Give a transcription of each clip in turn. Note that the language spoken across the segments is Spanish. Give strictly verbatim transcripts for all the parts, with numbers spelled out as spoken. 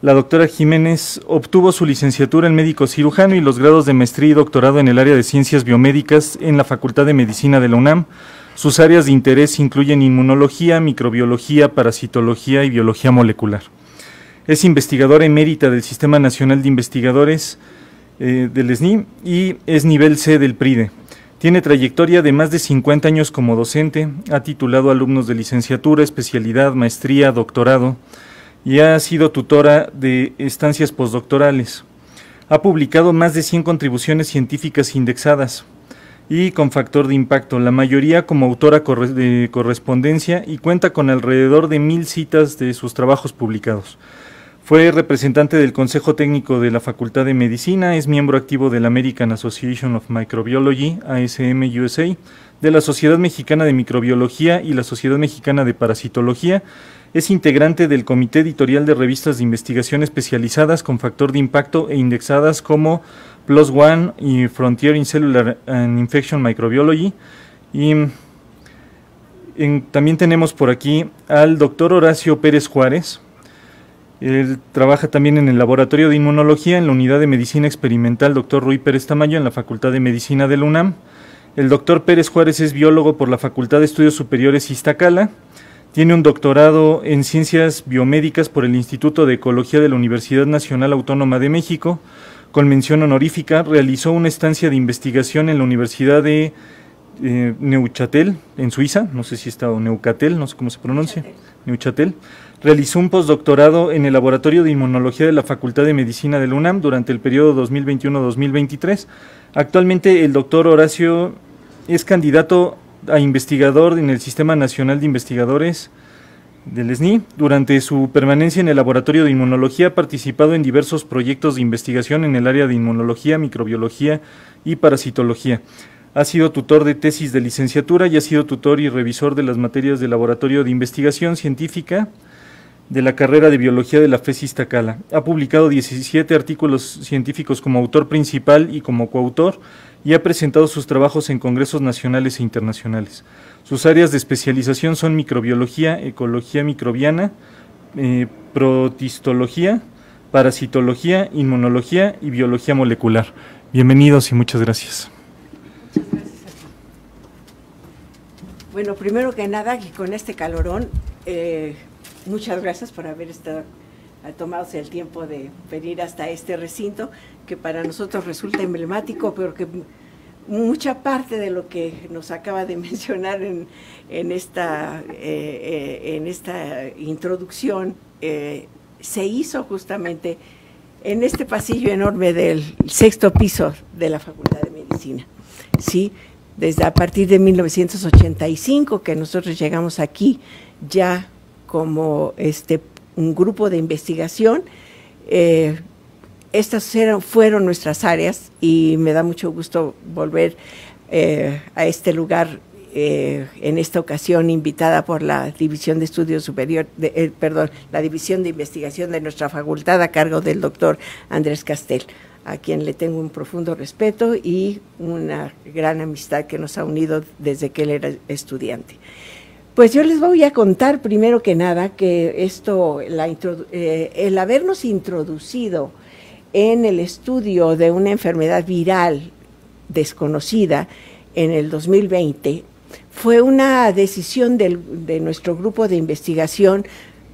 La doctora Jiménez obtuvo su licenciatura en médico cirujano y los grados de maestría y doctorado en el área de ciencias biomédicas en la Facultad de Medicina de la UNAM. Sus áreas de interés incluyen inmunología, microbiología, parasitología y biología molecular. Es investigadora emérita del Sistema Nacional de Investigadores eh, del S N I y es nivel C del P R I D E. Tiene trayectoria de más de cincuenta años como docente, ha titulado alumnos de licenciatura, especialidad, maestría, doctorado, y ha sido tutora de estancias postdoctorales. Ha publicado más de cien contribuciones científicas indexadas y con factor de impacto, la mayoría como autora de correspondencia, y cuenta con alrededor de mil citas de sus trabajos publicados. Fue representante del Consejo Técnico de la Facultad de Medicina, es miembro activo de la American Association of Microbiology, A S M U S A, de la Sociedad Mexicana de Microbiología y la Sociedad Mexicana de Parasitología. Es integrante del Comité Editorial de Revistas de Investigación Especializadas con Factor de Impacto e indexadas como PLOS ONE y Frontier in Cellular and Infection Microbiology. Y en, también tenemos por aquí al doctor Horacio Pérez Juárez. Él trabaja también en el Laboratorio de Inmunología en la Unidad de Medicina Experimental doctor Ruy Pérez Tamayo en la Facultad de Medicina de la UNAM. El doctor Pérez Juárez es biólogo por la Facultad de Estudios Superiores Iztacala. Tiene un doctorado en Ciencias Biomédicas por el Instituto de Ecología de la Universidad Nacional Autónoma de México. Con mención honorífica, realizó una estancia de investigación en la Universidad de eh, Neuchâtel, en Suiza, no sé si está o Neuchâtel, no sé cómo se pronuncia, Neuchâtel. Realizó un postdoctorado en el Laboratorio de Inmunología de la Facultad de Medicina de la UNAM durante el periodo dos mil veintiuno a dos mil veintitrés. Actualmente el doctor Horacio es candidato a investigador en el Sistema Nacional de Investigadores del S N I. Durante su permanencia en el Laboratorio de Inmunología ha participado en diversos proyectos de investigación en el área de inmunología, microbiología y parasitología. Ha sido tutor de tesis de licenciatura y ha sido tutor y revisor de las materias del Laboratorio de Investigación Científica de la carrera de Biología de la FES Iztacala. Ha publicado diecisiete artículos científicos como autor principal y como coautor, y ha presentado sus trabajos en congresos nacionales e internacionales. Sus áreas de especialización son microbiología, ecología microbiana, eh, protistología, parasitología, inmunología y biología molecular. Bienvenidos y muchas gracias. Muchas gracias a ti. Bueno, primero que nada, y con este calorón, eh, muchas gracias por haber estado, tomarse el tiempo de venir hasta este recinto, que para nosotros resulta emblemático, pero que mucha parte de lo que nos acaba de mencionar en, en, esta, eh, eh, en esta introducción eh, se hizo justamente en este pasillo enorme del sexto piso de la Facultad de Medicina. Sí, desde a partir de mil novecientos ochenta y cinco que nosotros llegamos aquí ya como este un grupo de investigación. Eh, estas eran, fueron nuestras áreas y me da mucho gusto volver eh, a este lugar, eh, en esta ocasión invitada por la División de Estudios Superior, de, eh, perdón, la División de Investigación de nuestra facultad a cargo del doctor Andrés Castel, a quien le tengo un profundo respeto y una gran amistad que nos ha unido desde que él era estudiante. Pues yo les voy a contar primero que nada que esto, la, eh, el habernos introducido en el estudio de una enfermedad viral desconocida en el dos mil veinte fue una decisión del, de nuestro grupo de investigación,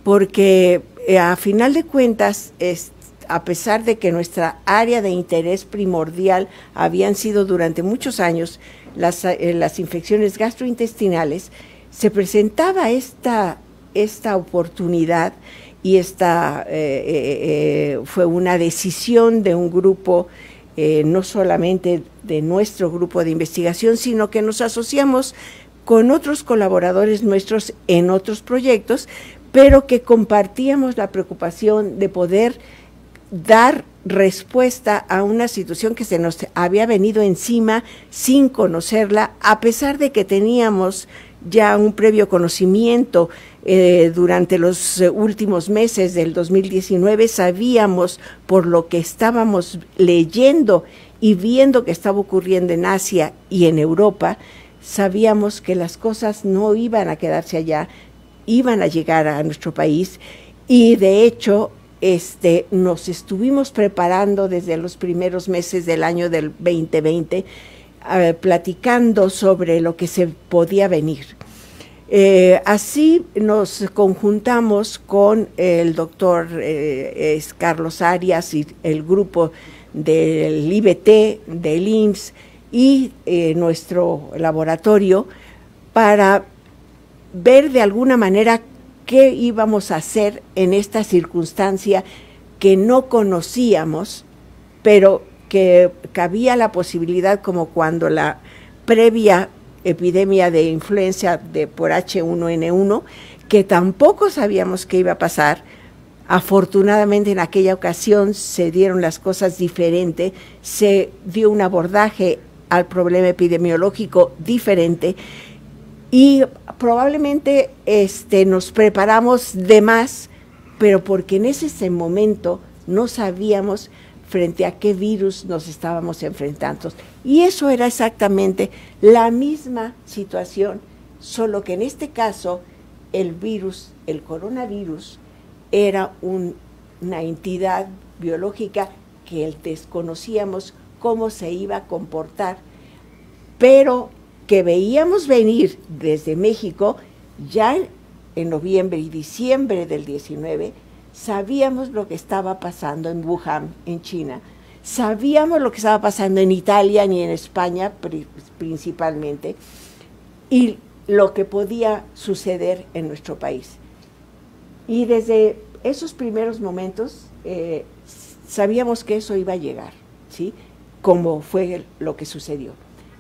porque eh, a final de cuentas, es, a pesar de que nuestra área de interés primordial habían sido durante muchos años las, eh, las infecciones gastrointestinales, se presentaba esta, esta oportunidad y esta eh, eh, fue una decisión de un grupo, eh, no solamente de nuestro grupo de investigación, sino que nos asociamos con otros colaboradores nuestros en otros proyectos, pero que compartíamos la preocupación de poder dar respuesta a una situación que se nos había venido encima sin conocerla, a pesar de que teníamos ya un previo conocimiento. Eh, durante los eh, últimos meses del dos mil diecinueve sabíamos, por lo que estábamos leyendo y viendo que estaba ocurriendo en Asia y en Europa, sabíamos que las cosas no iban a quedarse allá, iban a llegar a nuestro país, y de hecho este, nos estuvimos preparando desde los primeros meses del año del veinte veinte, eh, platicando sobre lo que se podía venir. Eh, así nos conjuntamos con el doctor eh, Carlos Arias y el grupo del I B T, del I M S S y eh, nuestro laboratorio para ver de alguna manera qué íbamos a hacer en esta circunstancia que no conocíamos, pero que cabía la posibilidad, como cuando la previa epidemia de influenza de por H uno N uno, que tampoco sabíamos qué iba a pasar. Afortunadamente en aquella ocasión se dieron las cosas diferente, se dio un abordaje al problema epidemiológico diferente y probablemente este, nos preparamos de más, pero porque en ese momento no sabíamos frente a qué virus nos estábamos enfrentando. Y eso era exactamente la misma situación, solo que en este caso el virus, el coronavirus, era un, una entidad biológica que desconocíamos cómo se iba a comportar, pero que veíamos venir desde México ya en noviembre y diciembre del diecinueve. Sabíamos lo que estaba pasando en Wuhan, en China, sabíamos lo que estaba pasando en Italia y en España principalmente, y lo que podía suceder en nuestro país. Y desde esos primeros momentos eh, sabíamos que eso iba a llegar, ¿sí? Como fue lo que sucedió.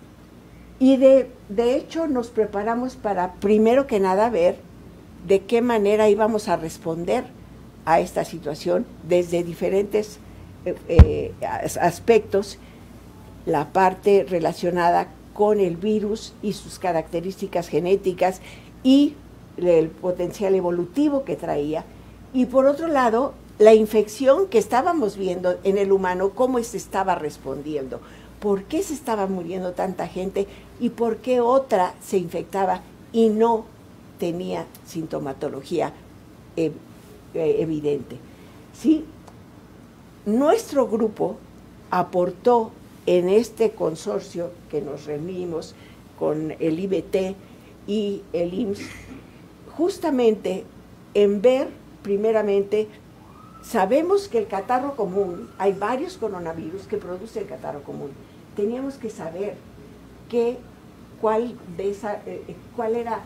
Y de, de hecho nos preparamos para, primero que nada, ver de qué manera íbamos a responder a esta situación desde diferentes eh, eh, aspectos, la parte relacionada con el virus y sus características genéticas y el potencial evolutivo que traía, y por otro lado, la infección que estábamos viendo en el humano, cómo se estaba respondiendo, por qué se estaba muriendo tanta gente y por qué otra se infectaba y no tenía sintomatología eh, eh, evidente. ¿Sí? Nuestro grupo aportó en este consorcio que nos reunimos con el I B T y el I M S S, justamente en ver, primeramente, sabemos que el catarro común, hay varios coronavirus que produce el catarro común. Teníamos que saber que, cuál, de esa, eh, cuál era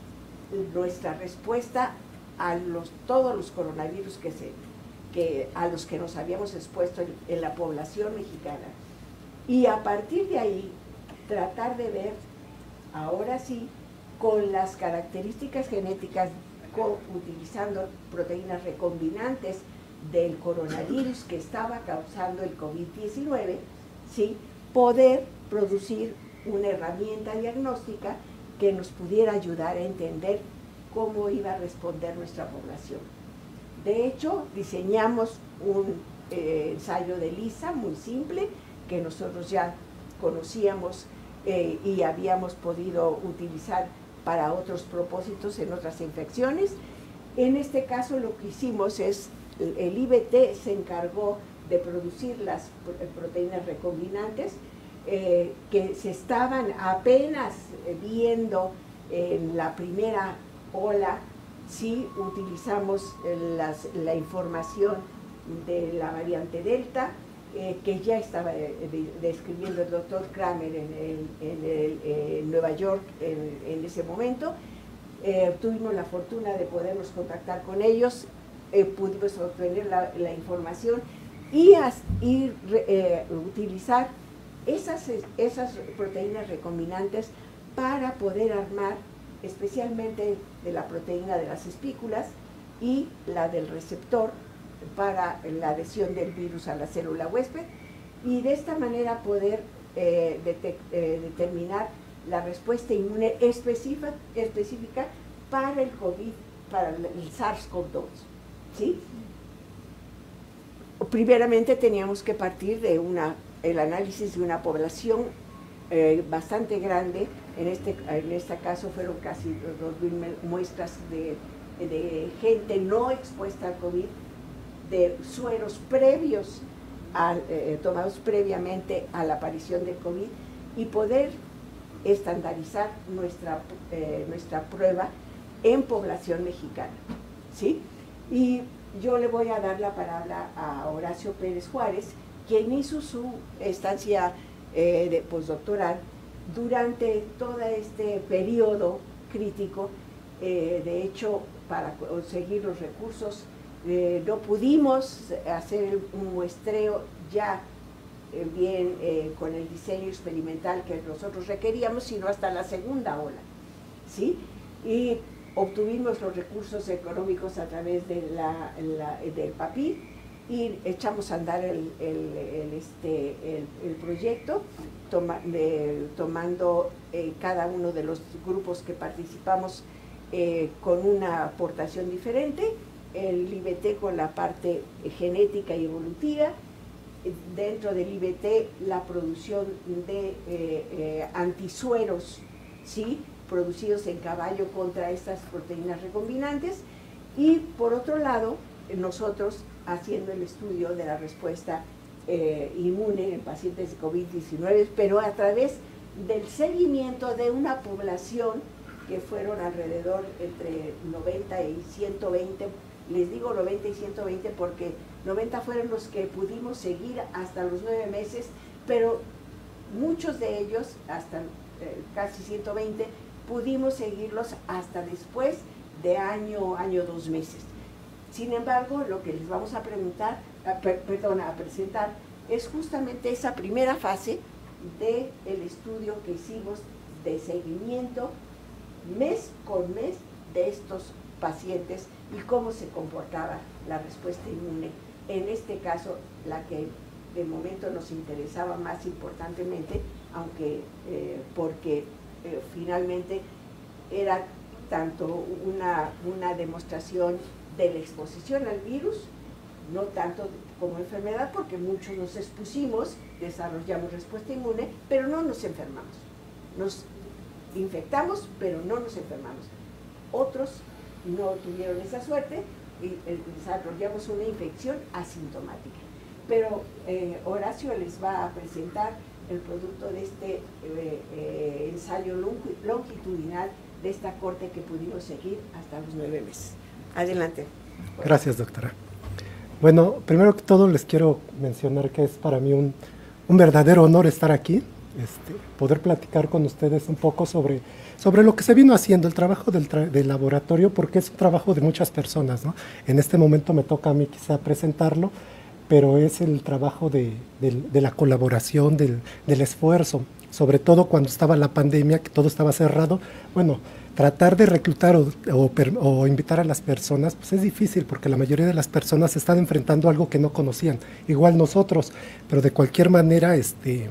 nuestra respuesta a los, todos los coronavirus que se, que, a los que nos habíamos expuesto en, en la población mexicana. Y a partir de ahí, tratar de ver, ahora sí, con las características genéticas, con, utilizando proteínas recombinantes del coronavirus que estaba causando el COVID diecinueve, ¿sí?, poder producir una herramienta diagnóstica que nos pudiera ayudar a entender cómo iba a responder nuestra población. De hecho, diseñamos un eh, ensayo de ELISA muy simple, que nosotros ya conocíamos eh, y habíamos podido utilizar para otros propósitos en otras infecciones. En este caso lo que hicimos es, el I B T se encargó de producir las proteínas recombinantes eh, que se estaban apenas viendo en la primera ola. Sí utilizamos las, la información de la variante Delta, eh, que ya estaba eh, de, describiendo el doctor Kramer en, el, en, el, en Nueva York en, en ese momento. Eh, tuvimos la fortuna de podernos contactar con ellos, eh, pudimos obtener la, la información y, as, y eh, utilizar esas, esas proteínas recombinantes para poder armar especialmente de la proteína de las espículas y la del receptor para la adhesión del virus a la célula huésped, y de esta manera poder eh, eh, determinar la respuesta inmune específica, específica para el COVID, para el SARS CoV dos, ¿sí? Primeramente teníamos que partir de una, el análisis de una población eh, bastante grande. En este, en este caso fueron casi dos mil muestras de, de gente no expuesta al COVID, de sueros previos, a, eh, tomados previamente a la aparición del COVID, y poder estandarizar nuestra, eh, nuestra prueba en población mexicana, ¿sí? Y yo le voy a dar la palabra a Horacio Pérez Juárez, quien hizo su estancia eh, de postdoctoral durante todo este periodo crítico. Eh, de hecho, para conseguir los recursos, eh, no pudimos hacer un muestreo ya eh, bien eh, con el diseño experimental que nosotros requeríamos, sino hasta la segunda ola, ¿sí? Y obtuvimos los recursos económicos a través de la, la, del PAPI y echamos a andar el, el, el, este, el, el proyecto, toma, de, tomando eh, cada uno de los grupos que participamos eh, con una aportación diferente, el I B T con la parte genética y evolutiva, dentro del I B T la producción de eh, eh, antisueros, ¿sí?, producidos en caballo contra estas proteínas recombinantes, y por otro lado nosotros haciendo el estudio de la respuesta eh, inmune en pacientes de COVID diecinueve, pero a través del seguimiento de una población que fueron alrededor entre noventa y ciento veinte, les digo noventa y ciento veinte porque noventa fueron los que pudimos seguir hasta los nueve meses, pero muchos de ellos, hasta eh, casi ciento veinte, pudimos seguirlos hasta después de año, año, dos meses. Sin embargo, lo que les vamos a preguntar, a, per, perdón, a presentar, es justamente esa primera fase del estudio que hicimos de seguimiento mes con mes de estos pacientes y cómo se comportaba la respuesta inmune. En este caso, la que de momento nos interesaba más importantemente, aunque eh, porque Eh, finalmente era tanto una, una demostración de la exposición al virus, no tanto como enfermedad, porque muchos nos expusimos, desarrollamos respuesta inmune, pero no nos enfermamos. Nos infectamos, pero no nos enfermamos. Otros no tuvieron esa suerte y eh, desarrollamos una infección asintomática. Pero eh, Horacio les va a presentar el producto de este eh, eh, ensayo longitudinal de esta corte que pudimos seguir hasta los nueve meses. Adelante. Gracias, doctora. Bueno, primero que todo les quiero mencionar que es para mí un, un verdadero honor estar aquí, este, poder platicar con ustedes un poco sobre, sobre lo que se vino haciendo, el trabajo del, tra del laboratorio, porque es un trabajo de muchas personas, ¿no? En este momento me toca a mí quizá presentarlo, pero es el trabajo de, de, de la colaboración, del, del esfuerzo, sobre todo cuando estaba la pandemia, que todo estaba cerrado. Bueno, tratar de reclutar o, o, o invitar a las personas, pues es difícil, porque la mayoría de las personas están enfrentando algo que no conocían, igual nosotros, pero de cualquier manera, este,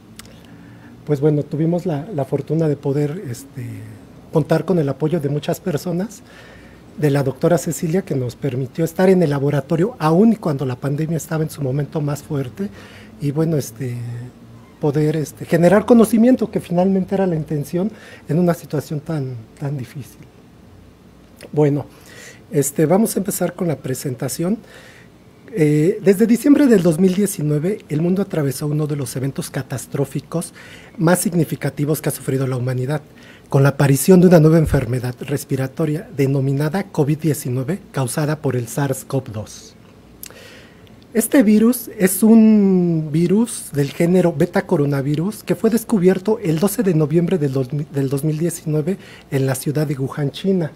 pues bueno, tuvimos la, la fortuna de poder este, contar con el apoyo de muchas personas, de la doctora Cecilia, que nos permitió estar en el laboratorio aún y cuando la pandemia estaba en su momento más fuerte, y bueno, este, poder este, generar conocimiento, que finalmente era la intención en una situación tan, tan difícil. Bueno, este, vamos a empezar con la presentación. Eh, desde diciembre del dos mil diecinueve, el mundo atravesó uno de los eventos catastróficos más significativos que ha sufrido la humanidad, con la aparición de una nueva enfermedad respiratoria denominada COVID diecinueve, causada por el SARS CoV dos. Este virus es un virus del género beta coronavirus que fue descubierto el doce de noviembre del, del dos mil diecinueve en la ciudad de Wuhan, China.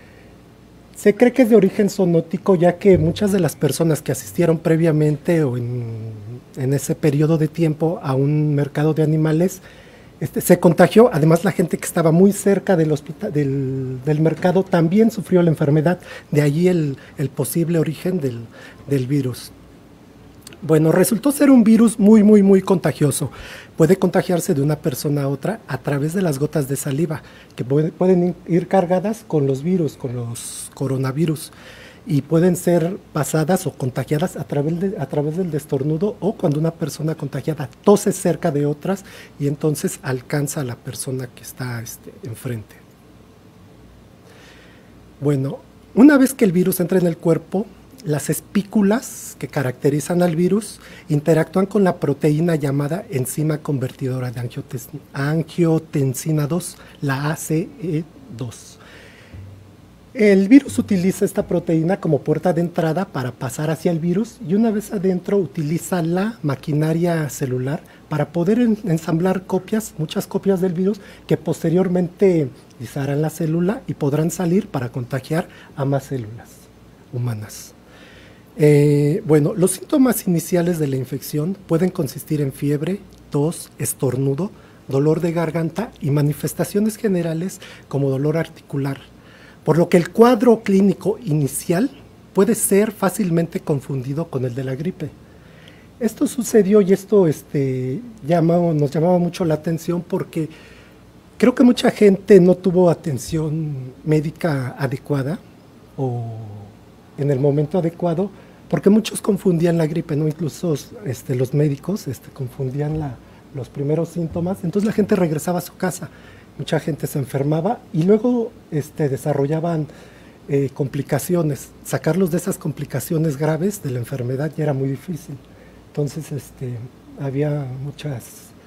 Se cree que es de origen zoonótico, ya que muchas de las personas que asistieron previamente o en, en ese periodo de tiempo a un mercado de animales este, se contagió. Además, la gente que estaba muy cerca del, hospital, del, del mercado también sufrió la enfermedad, de allí el, el posible origen del, del virus. Bueno, resultó ser un virus muy, muy, muy contagioso. Puede contagiarse de una persona a otra a través de las gotas de saliva, que puede, pueden ir cargadas con los virus, con los coronavirus, y pueden ser pasadas o contagiadas a través, de, a través del estornudo, o cuando una persona contagiada tose cerca de otras y entonces alcanza a la persona que está este, enfrente. Bueno, una vez que el virus entra en el cuerpo, las espículas que caracterizan al virus interactúan con la proteína llamada enzima convertidora de angiotensina dos, la A C E dos. El virus utiliza esta proteína como puerta de entrada para pasar hacia el virus y una vez adentro utiliza la maquinaria celular para poder en, ensamblar copias, muchas copias del virus que posteriormente disarán la célula y podrán salir para contagiar a más células humanas. Eh, bueno, los síntomas iniciales de la infección pueden consistir en fiebre, tos, estornudo, dolor de garganta y manifestaciones generales como dolor articular, por lo que el cuadro clínico inicial puede ser fácilmente confundido con el de la gripe. Esto sucedió y esto este, llama, nos llamaba mucho la atención porque creo que mucha gente no tuvo atención médica adecuada o en el momento adecuado, porque muchos confundían la gripe, ¿no? Incluso este, los médicos este, confundían la, los primeros síntomas, entonces la gente regresaba a su casa. Mucha gente se enfermaba y luego este, desarrollaban eh, complicaciones. Sacarlos de esas complicaciones graves de la enfermedad ya era muy difícil. Entonces este, había muchas,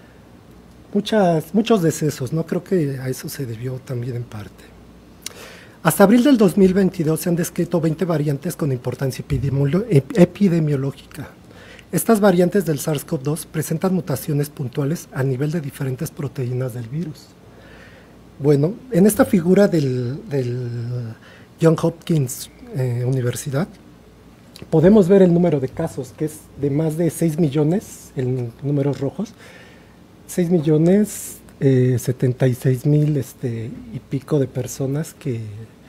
muchas, muchos decesos, ¿no? Creo que a eso se debió también en parte. Hasta abril del dos mil veintidós se han descrito veinte variantes con importancia epidemiológica. Estas variantes del SARS CoV dos presentan mutaciones puntuales a nivel de diferentes proteínas del virus. Bueno, en esta figura del, del Johns Hopkins eh, Universidad, podemos ver el número de casos, que es de más de seis millones, en números rojos, seis millones eh, setenta y seis mil este, y pico de personas que,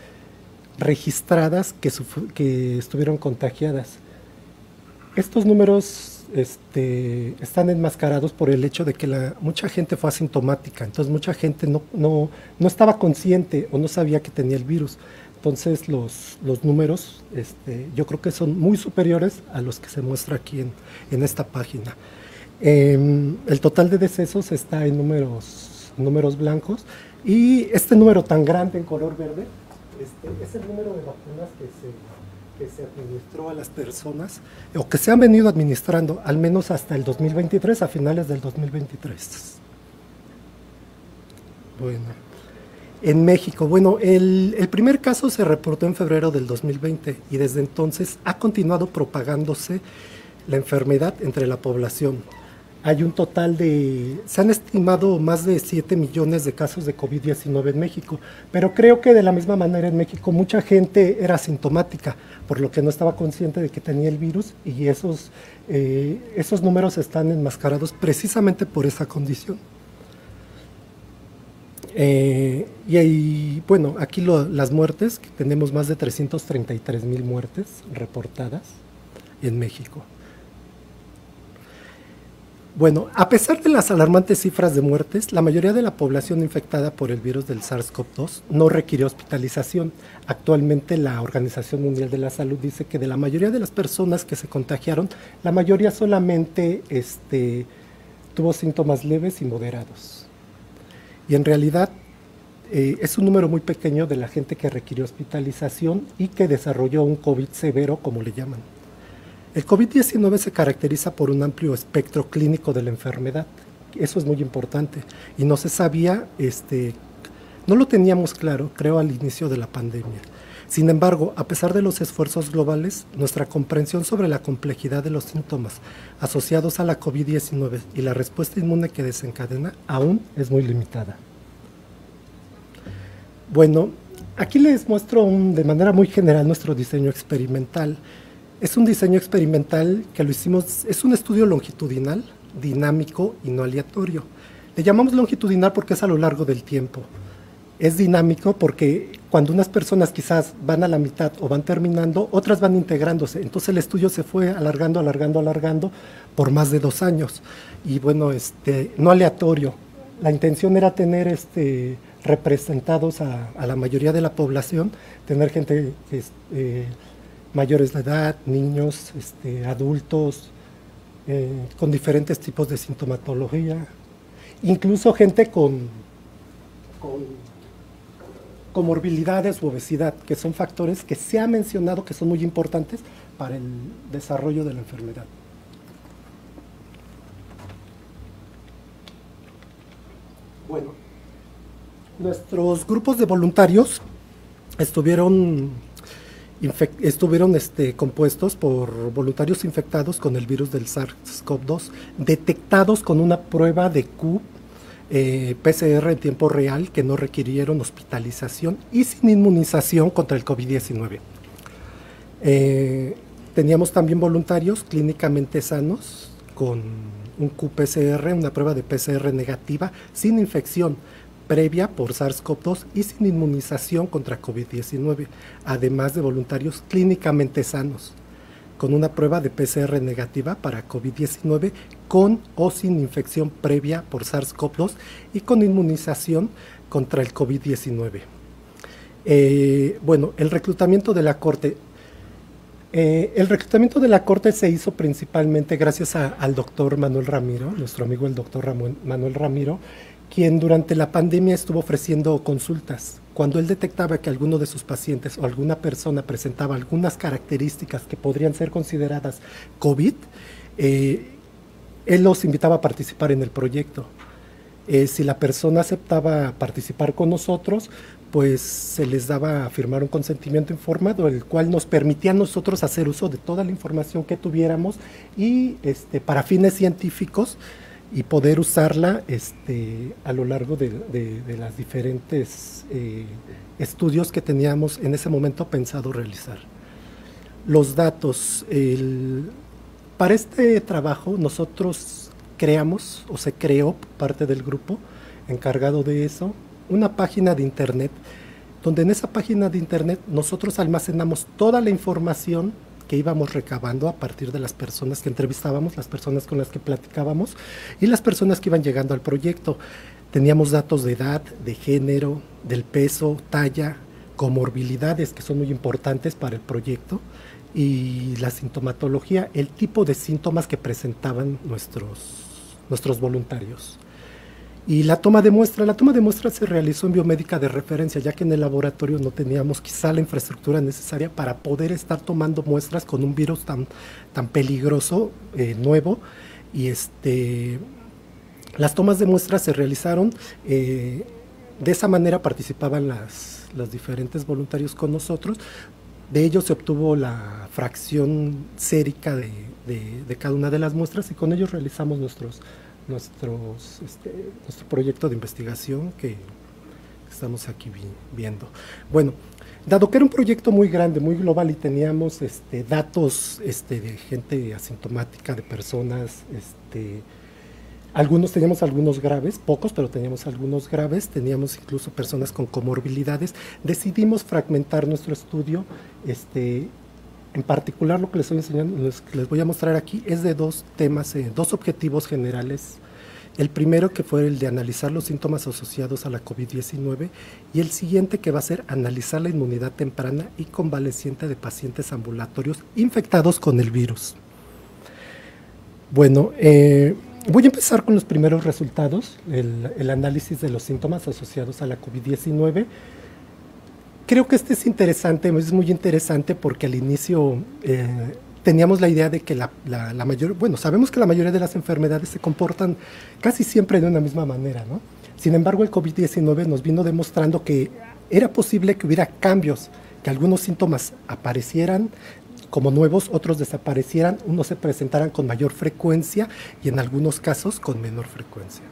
registradas que, que estuvieron contagiadas. Estos números Este, están enmascarados por el hecho de que la, mucha gente fue asintomática, entonces mucha gente no, no, no estaba consciente o no sabía que tenía el virus. Entonces los, los números este, yo creo que son muy superiores a los que se muestra aquí en, en esta página. Eh, el total de decesos está en números, números blancos y este número tan grande en color verde este, es el número de vacunas que se... que se administró a las personas, o que se han venido administrando, al menos hasta el dos mil veintitrés, a finales del dos mil veintitrés. Bueno, en México, bueno, el, el primer caso se reportó en febrero del dos mil veinte, y desde entonces ha continuado propagándose la enfermedad entre la población. Hay un total de, se han estimado más de siete millones de casos de COVID diecinueve en México, pero creo que de la misma manera en México mucha gente era asintomática, por lo que no estaba consciente de que tenía el virus y esos, eh, esos números están enmascarados precisamente por esa condición. Eh, y, y bueno, aquí lo, las muertes, que tenemos más de trescientas treinta y tres mil muertes reportadas en México. Bueno, a pesar de las alarmantes cifras de muertes, la mayoría de la población infectada por el virus del SARS CoV dos no requirió hospitalización. Actualmente la Organización Mundial de la Salud dice que de la mayoría de las personas que se contagiaron, la mayoría solamente este, tuvo síntomas leves y moderados. Y en realidad eh, es un número muy pequeño de la gente que requirió hospitalización y que desarrolló un COVID severo, como le llaman. El COVID diecinueve se caracteriza por un amplio espectro clínico de la enfermedad, eso es muy importante, y no se sabía, este, no lo teníamos claro, creo, al inicio de la pandemia. Sin embargo, a pesar de los esfuerzos globales, nuestra comprensión sobre la complejidad de los síntomas asociados a la COVID diecinueve y la respuesta inmune que desencadena aún es muy limitada. Bueno, aquí les muestro un, de manera muy general nuestro diseño experimental. Es un diseño experimental que lo hicimos, es un estudio longitudinal, dinámico y no aleatorio. Le llamamos longitudinal porque es a lo largo del tiempo. Es dinámico porque cuando unas personas quizás van a la mitad o van terminando, otras van integrándose. Entonces el estudio se fue alargando, alargando, alargando por más de dos años. Y bueno, este, no aleatorio. La intención era tener este, representados a, a la mayoría de la población, tener gente que es, eh, mayores de edad, niños, este, adultos, eh, con diferentes tipos de sintomatología, incluso gente con, con comorbilidades u obesidad, que son factores que se ha mencionado que son muy importantes para el desarrollo de la enfermedad. Bueno, nuestros grupos de voluntarios estuvieron, estuvieron este, compuestos por voluntarios infectados con el virus del SARS CoV dos, detectados con una prueba de Q eh, P C R en tiempo real que no requirieron hospitalización y sin inmunización contra el COVID diecinueve. Eh, teníamos también voluntarios clínicamente sanos con un Q P C R, una prueba de P C R negativa, sin infección previa por SARS CoV dos y sin inmunización contra COVID diecinueve, además de voluntarios clínicamente sanos, con una prueba de P C R negativa para COVID diecinueve, con o sin infección previa por SARS CoV dos y con inmunización contra el COVID diecinueve. Eh, bueno, el reclutamiento de la Corte. Eh, el reclutamiento de la Corte se hizo principalmente gracias a, al doctor Manuel Ramiro, nuestro amigo el doctor Ramón, Manuel Ramiro, quien durante la pandemia estuvo ofreciendo consultas. Cuando él detectaba que alguno de sus pacientes o alguna persona presentaba algunas características que podrían ser consideradas COVID, eh, él los invitaba a participar en el proyecto. Eh, si la persona aceptaba participar con nosotros, pues se les daba a firmar un consentimiento informado, el cual nos permitía a nosotros hacer uso de toda la información que tuviéramos y este, para fines científicos y poder usarla este, a lo largo de, de, de las diferentes eh, estudios que teníamos en ese momento pensado realizar. Los datos, el, para este trabajo nosotros creamos o se creó parte del grupo encargado de eso, una página de internet, donde en esa página de internet nosotros almacenamos toda la información que íbamos recabando a partir de las personas que entrevistábamos, las personas con las que platicábamos y las personas que iban llegando al proyecto. Teníamos datos de edad, de género, del peso, talla, comorbilidades que son muy importantes para el proyecto y la sintomatología, el tipo de síntomas que presentaban nuestros, nuestros voluntarios. Y la toma de muestra, la toma de muestra se realizó en biomédica de referencia, ya que en el laboratorio no teníamos quizá la infraestructura necesaria para poder estar tomando muestras con un virus tan, tan peligroso, eh, nuevo. Y este, las tomas de muestras se realizaron, eh, de esa manera participaban las, los diferentes voluntarios con nosotros. De ellos se obtuvo la fracción sérica de, de, de cada una de las muestras y con ellos realizamos nuestros Nuestros, este, nuestro proyecto de investigación que estamos aquí vi, viendo. Bueno, dado que era un proyecto muy grande, muy global y teníamos este, datos este, de gente asintomática, de personas, este, algunos teníamos algunos graves, pocos, pero teníamos algunos graves, teníamos incluso personas con comorbilidades, decidimos fragmentar nuestro estudio. Este, En particular, lo que les estoy enseñando, les, les voy a mostrar aquí, es de dos temas, eh, dos objetivos generales. El primero, que fue el de analizar los síntomas asociados a la COVID diecinueve, y el siguiente, que va a ser analizar la inmunidad temprana y convaleciente de pacientes ambulatorios infectados con el virus. Bueno, eh, voy a empezar con los primeros resultados, el, el análisis de los síntomas asociados a la COVID diecinueve. Creo que este es interesante, es muy interesante porque al inicio eh, teníamos la idea de que la, la, la mayor, bueno, sabemos que la mayoría de las enfermedades se comportan casi siempre de una misma manera, ¿no? Sin embargo, el COVID diecinueve nos vino demostrando que era posible que hubiera cambios, que algunos síntomas aparecieran como nuevos, otros desaparecieran, unos se presentaran con mayor frecuencia y en algunos casos con menor frecuencia.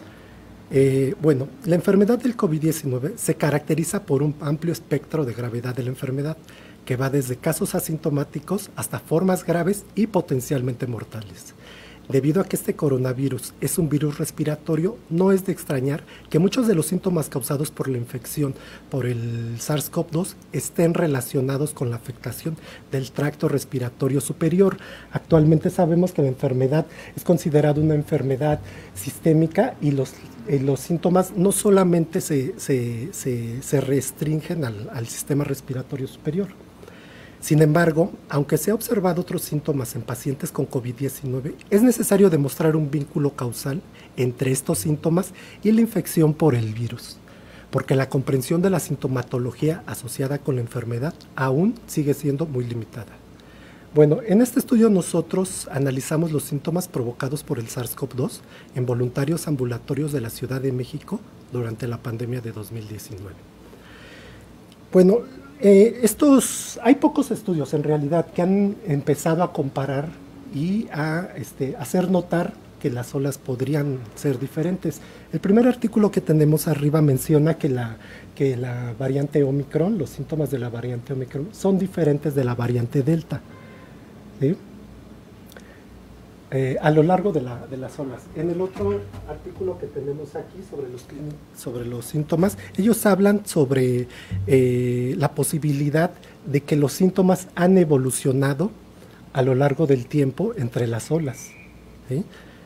Eh, bueno, la enfermedad del COVID diecinueve se caracteriza por un amplio espectro de gravedad de la enfermedad, que va desde casos asintomáticos hasta formas graves y potencialmente mortales. Debido a que este coronavirus es un virus respiratorio, no es de extrañar que muchos de los síntomas causados por la infección por el SARS CoV dos estén relacionados con la afectación del tracto respiratorio superior. Actualmente sabemos que la enfermedad es considerada una enfermedad sistémica y los, eh, los síntomas no solamente se, se, se, se restringen al, al sistema respiratorio superior. Sin embargo, aunque se ha observado otros síntomas en pacientes con COVID diecinueve, es necesario demostrar un vínculo causal entre estos síntomas y la infección por el virus, porque la comprensión de la sintomatología asociada con la enfermedad aún sigue siendo muy limitada. Bueno, en este estudio nosotros analizamos los síntomas provocados por el SARS-CoV dos en voluntarios ambulatorios de la Ciudad de México durante la pandemia de dos mil diecinueve. Bueno, eh, estos, hay pocos estudios en realidad que han empezado a comparar y a este, hacer notar que las olas podrían ser diferentes. El primer artículo que tenemos arriba menciona que la, que la variante Omicron, los síntomas de la variante Omicron son diferentes de la variante Delta, ¿sí? Eh, a lo largo de, la, de las olas. En el otro artículo que tenemos aquí sobre los, sobre los síntomas, ellos hablan sobre eh, la posibilidad de que los síntomas han evolucionado a lo largo del tiempo entre las olas, ¿sí?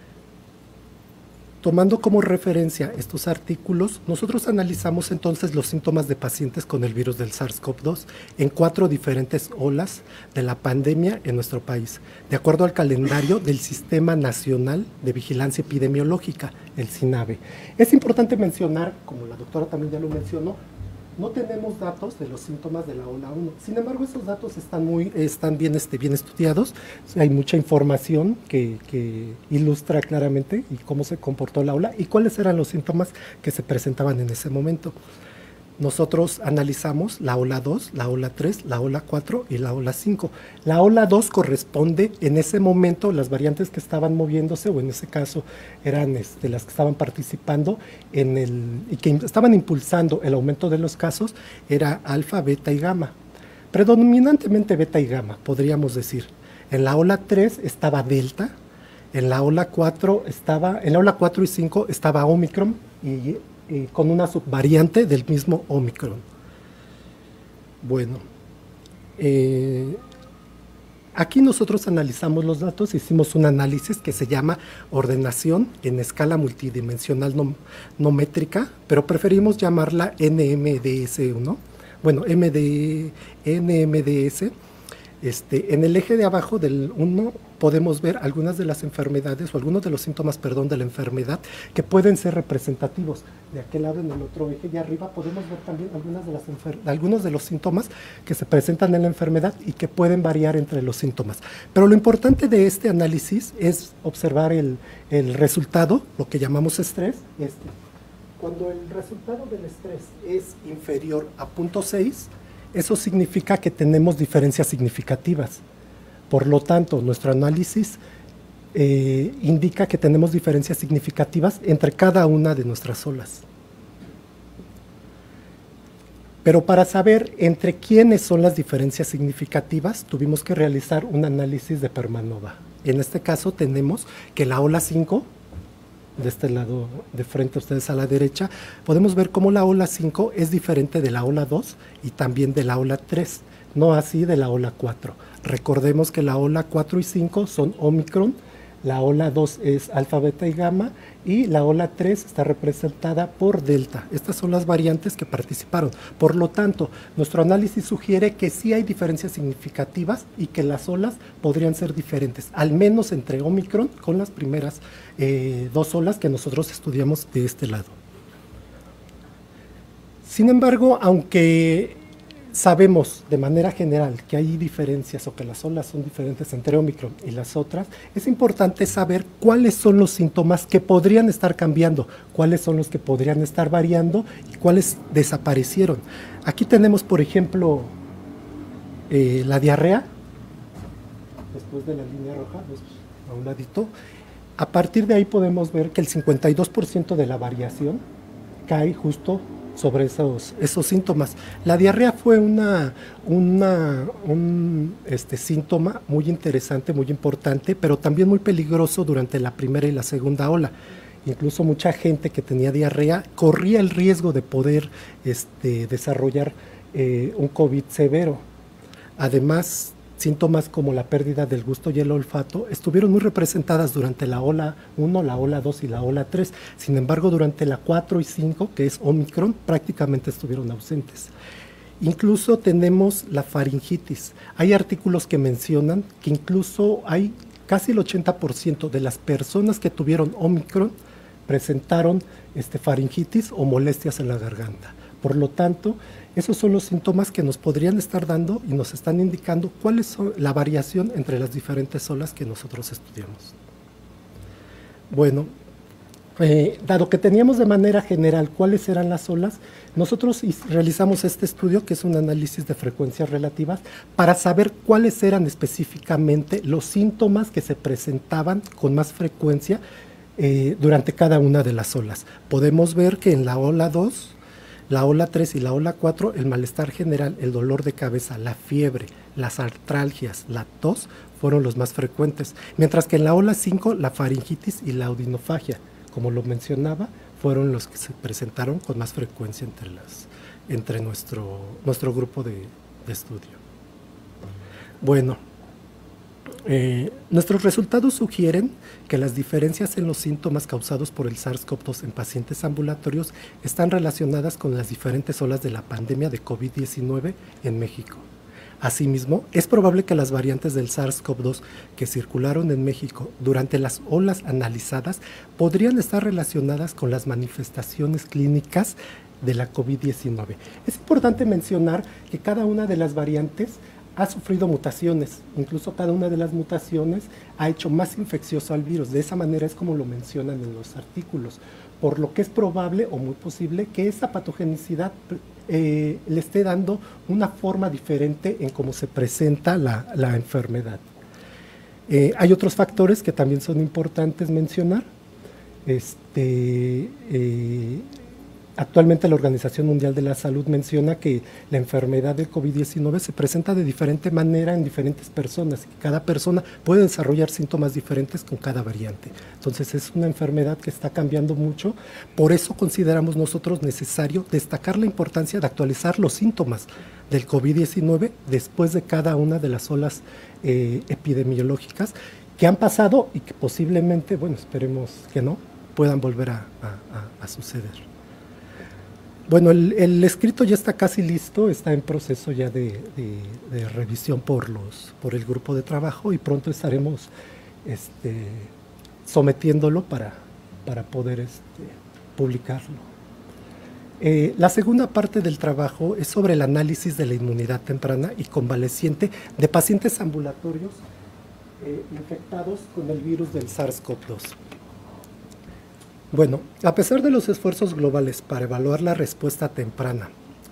Tomando como referencia estos artículos, nosotros analizamos entonces los síntomas de pacientes con el virus del SARS-CoV dos en cuatro diferentes olas de la pandemia en nuestro país, de acuerdo al calendario del Sistema Nacional de Vigilancia Epidemiológica, el SINAVE. Es importante mencionar, como la doctora también ya lo mencionó, no tenemos datos de los síntomas de la ola uno. Sin embargo, esos datos están, muy, están bien, este, bien estudiados. Hay mucha información que, que ilustra claramente y cómo se comportó la ola y cuáles eran los síntomas que se presentaban en ese momento. Nosotros analizamos la ola dos, la ola tres, la ola cuatro y la ola cinco. La ola dos corresponde en ese momento las variantes que estaban moviéndose, o en ese caso eran este, las que estaban participando en el, y que estaban impulsando el aumento de los casos, era alfa, beta y gamma. Predominantemente beta y gamma, podríamos decir. En la ola tres estaba delta, en la ola cuatro estaba, en la ola cuatro y cinco estaba Omicron y Eh, con una subvariante del mismo Omicron. Bueno, eh, aquí nosotros analizamos los datos, hicimos un análisis que se llama ordenación en escala multidimensional no, no métrica, pero preferimos llamarla N M D S uno. Bueno, M D, N M D S. Este, en el eje de abajo del uno podemos ver algunas de las enfermedades o algunos de los síntomas, perdón, de la enfermedad que pueden ser representativos. De aquel lado, en el otro eje de arriba, podemos ver también algunas de las algunos de los síntomas que se presentan en la enfermedad y que pueden variar entre los síntomas. Pero lo importante de este análisis es observar el, el resultado, lo que llamamos estrés. Este. Cuando el resultado del estrés es inferior a punto seis, eso significa que tenemos diferencias significativas. Por lo tanto, nuestro análisis eh, indica que tenemos diferencias significativas entre cada una de nuestras olas. Pero para saber entre quiénes son las diferencias significativas, tuvimos que realizar un análisis de Permanova. En este caso tenemos que la ola cinco, de este lado de frente a ustedes a la derecha, podemos ver cómo la ola cinco es diferente de la ola dos y también de la ola tres, no así de la ola cuatro. Recordemos que la ola cuatro y cinco son Omicron, la ola dos es alfa, beta y gamma y la ola tres está representada por delta. Estas son las variantes que participaron. Por lo tanto, nuestro análisis sugiere que sí hay diferencias significativas y que las olas podrían ser diferentes, al menos entre Omicron con las primeras eh, dos olas que nosotros estudiamos de este lado. Sin embargo, aunque sabemos de manera general que hay diferencias o que las olas son diferentes entre Omicron y las otras, es importante saber cuáles son los síntomas que podrían estar cambiando, cuáles son los que podrían estar variando y cuáles desaparecieron. Aquí tenemos, por ejemplo, eh, la diarrea, después de la línea roja, a un ladito. A partir de ahí podemos ver que el cincuenta y dos por ciento de la variación cae justo sobre esos, esos síntomas. La diarrea fue una, una, un este, síntoma muy interesante, muy importante, pero también muy peligroso durante la primera y la segunda ola. Incluso mucha gente que tenía diarrea corría el riesgo de poder este, desarrollar eh, un COVID severo. Además, síntomas como la pérdida del gusto y el olfato estuvieron muy representadas durante la ola uno, la ola dos y la ola tres. Sin embargo, durante la cuatro y cinco, que es Omicron, prácticamente estuvieron ausentes. Incluso tenemos la faringitis. Hay artículos que mencionan que incluso hay casi el ochenta por ciento de las personas que tuvieron Omicron presentaron este, faringitis o molestias en la garganta. Por lo tanto, esos son los síntomas que nos podrían estar dando y nos están indicando cuál es la variación entre las diferentes olas que nosotros estudiamos. Bueno, eh, dado que teníamos de manera general cuáles eran las olas, nosotros realizamos este estudio, que es un análisis de frecuencias relativas, para saber cuáles eran específicamente los síntomas que se presentaban con más frecuencia eh, durante cada una de las olas. Podemos ver que en la ola dos, la ola tres y la ola cuatro, el malestar general, el dolor de cabeza, la fiebre, las artralgias, la tos, fueron los más frecuentes, mientras que en la ola cinco, la faringitis y la odinofagia, como lo mencionaba, fueron los que se presentaron con más frecuencia entre, las, entre nuestro, nuestro grupo de, de estudio. Bueno, eh, nuestros resultados sugieren que las diferencias en los síntomas causados por el SARS CoV dos en pacientes ambulatorios están relacionadas con las diferentes olas de la pandemia de COVID diecinueve en México. Asimismo, es probable que las variantes del SARS CoV dos que circularon en México durante las olas analizadas podrían estar relacionadas con las manifestaciones clínicas de la COVID diecinueve. Es importante mencionar que cada una de las variantes ha sufrido mutaciones, incluso cada una de las mutaciones ha hecho más infeccioso al virus. De esa manera es como lo mencionan en los artículos, por lo que es probable o muy posible que esa patogenicidad eh, le esté dando una forma diferente en cómo se presenta la, la enfermedad. Eh, hay otros factores que también son importantes mencionar. Este, eh, Actualmente la Organización Mundial de la Salud menciona que la enfermedad del COVID diecinueve se presenta de diferente manera en diferentes personas y cada persona puede desarrollar síntomas diferentes con cada variante. Entonces es una enfermedad que está cambiando mucho, por eso consideramos nosotros necesario destacar la importancia de actualizar los síntomas del COVID diecinueve después de cada una de las olas eh, epidemiológicas que han pasado y que posiblemente, bueno, esperemos que no, puedan volver a, a, a suceder. Bueno, el, el escrito ya está casi listo, está en proceso ya de, de, de revisión por, los, por el grupo de trabajo y pronto estaremos este, sometiéndolo para, para poder este, publicarlo. Eh, la segunda parte del trabajo es sobre el análisis de la inmunidad temprana y convaleciente de pacientes ambulatorios eh, infectados con el virus del SARS CoV dos. Bueno, a pesar de los esfuerzos globales para evaluar la respuesta temprana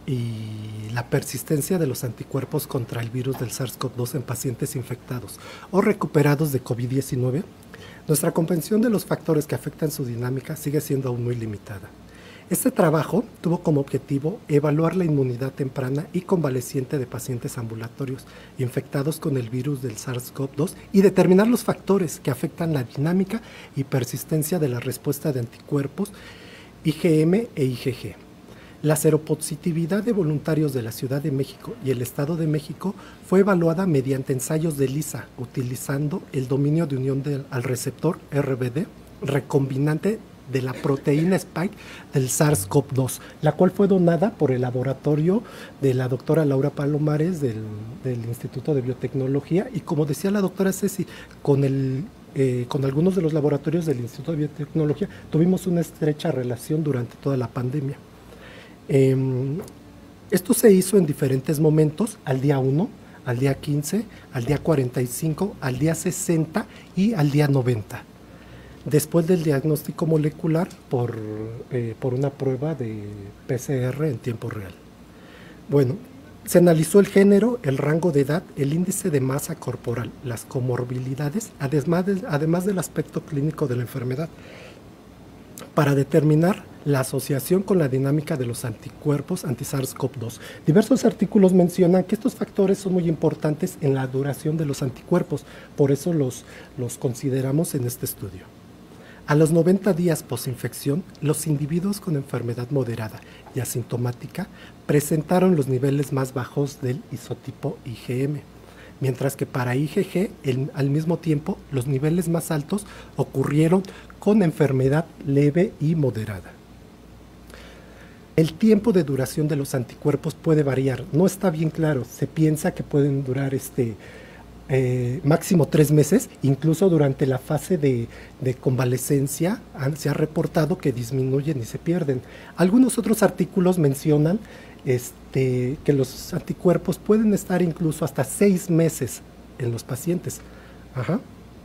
y la persistencia de los anticuerpos contra el virus del SARS CoV dos en pacientes infectados o recuperados de COVID diecinueve, nuestra comprensión de los factores que afectan su dinámica sigue siendo aún muy limitada. Este trabajo tuvo como objetivo evaluar la inmunidad temprana y convaleciente de pacientes ambulatorios infectados con el virus del SARS CoV dos y determinar los factores que afectan la dinámica y persistencia de la respuesta de anticuerpos I G M e I G G. La seropositividad de voluntarios de la Ciudad de México y el Estado de México fue evaluada mediante ensayos de ELISA, utilizando el dominio de unión del, al receptor R B D recombinante de la proteína Spike del SARS CoV dos, la cual fue donada por el laboratorio de la doctora Laura Palomares del, del Instituto de Biotecnología y, como decía la doctora Ceci, con, el, eh, con algunos de los laboratorios del Instituto de Biotecnología tuvimos una estrecha relación durante toda la pandemia. Eh, esto se hizo en diferentes momentos, al día uno, al día quince, al día cuarenta y cinco, al día sesenta y al día noventa. Después del diagnóstico molecular por, eh, por una prueba de P C R en tiempo real. Bueno, se analizó el género, el rango de edad, el índice de masa corporal, las comorbilidades, además, de, además del aspecto clínico de la enfermedad, para determinar la asociación con la dinámica de los anticuerpos anti-SARS CoV dos. Diversos artículos mencionan que estos factores son muy importantes en la duración de los anticuerpos, por eso los, los consideramos en este estudio. A los noventa días posinfección, los individuos con enfermedad moderada y asintomática presentaron los niveles más bajos del isotipo I G M, mientras que para I G G, el, al mismo tiempo, los niveles más altos ocurrieron con enfermedad leve y moderada. El tiempo de duración de los anticuerpos puede variar, no está bien claro, se piensa que pueden durar este, eh, máximo tres meses, incluso durante la fase de, de convalescencia han, se ha reportado que disminuyen y se pierden. Algunos otros artículos mencionan este, que los anticuerpos pueden estar incluso hasta seis meses en los pacientes. Ajá.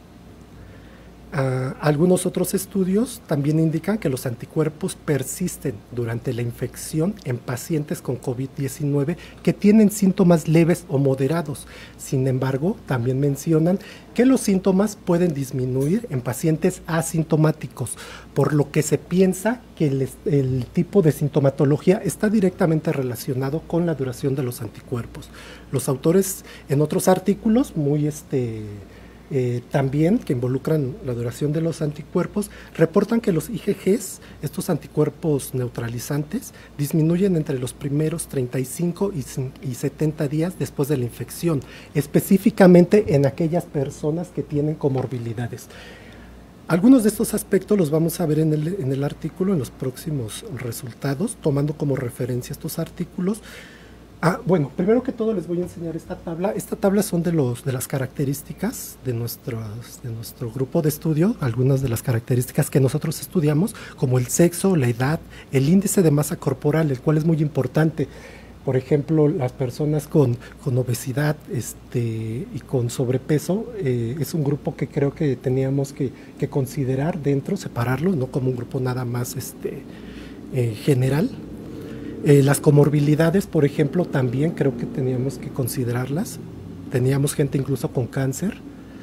Uh, algunos otros estudios también indican que los anticuerpos persisten durante la infección en pacientes con COVID diecinueve que tienen síntomas leves o moderados. Sin embargo, también mencionan que los síntomas pueden disminuir en pacientes asintomáticos, por lo que se piensa que el, el tipo de sintomatología está directamente relacionado con la duración de los anticuerpos. Los autores en otros artículos muy este Eh, también que involucran la duración de los anticuerpos, reportan que los I G Gs, estos anticuerpos neutralizantes, disminuyen entre los primeros treinta y cinco y setenta días después de la infección, específicamente en aquellas personas que tienen comorbilidades. Algunos de estos aspectos los vamos a ver en el, en el artículo, en los próximos resultados, tomando como referencia estos artículos. Ah, bueno, primero que todo les voy a enseñar esta tabla. Esta tabla son de, los, de las características de, nuestros, de nuestro grupo de estudio, algunas de las características que nosotros estudiamos, como el sexo, la edad, el índice de masa corporal, el cual es muy importante. Por ejemplo, las personas con, con obesidad este, y con sobrepeso eh, es un grupo que creo que teníamos que, que considerar dentro, separarlo, no como un grupo nada más este, eh, general. Eh, las comorbilidades, por ejemplo, también creo que teníamos que considerarlas. Teníamos gente incluso con cáncer,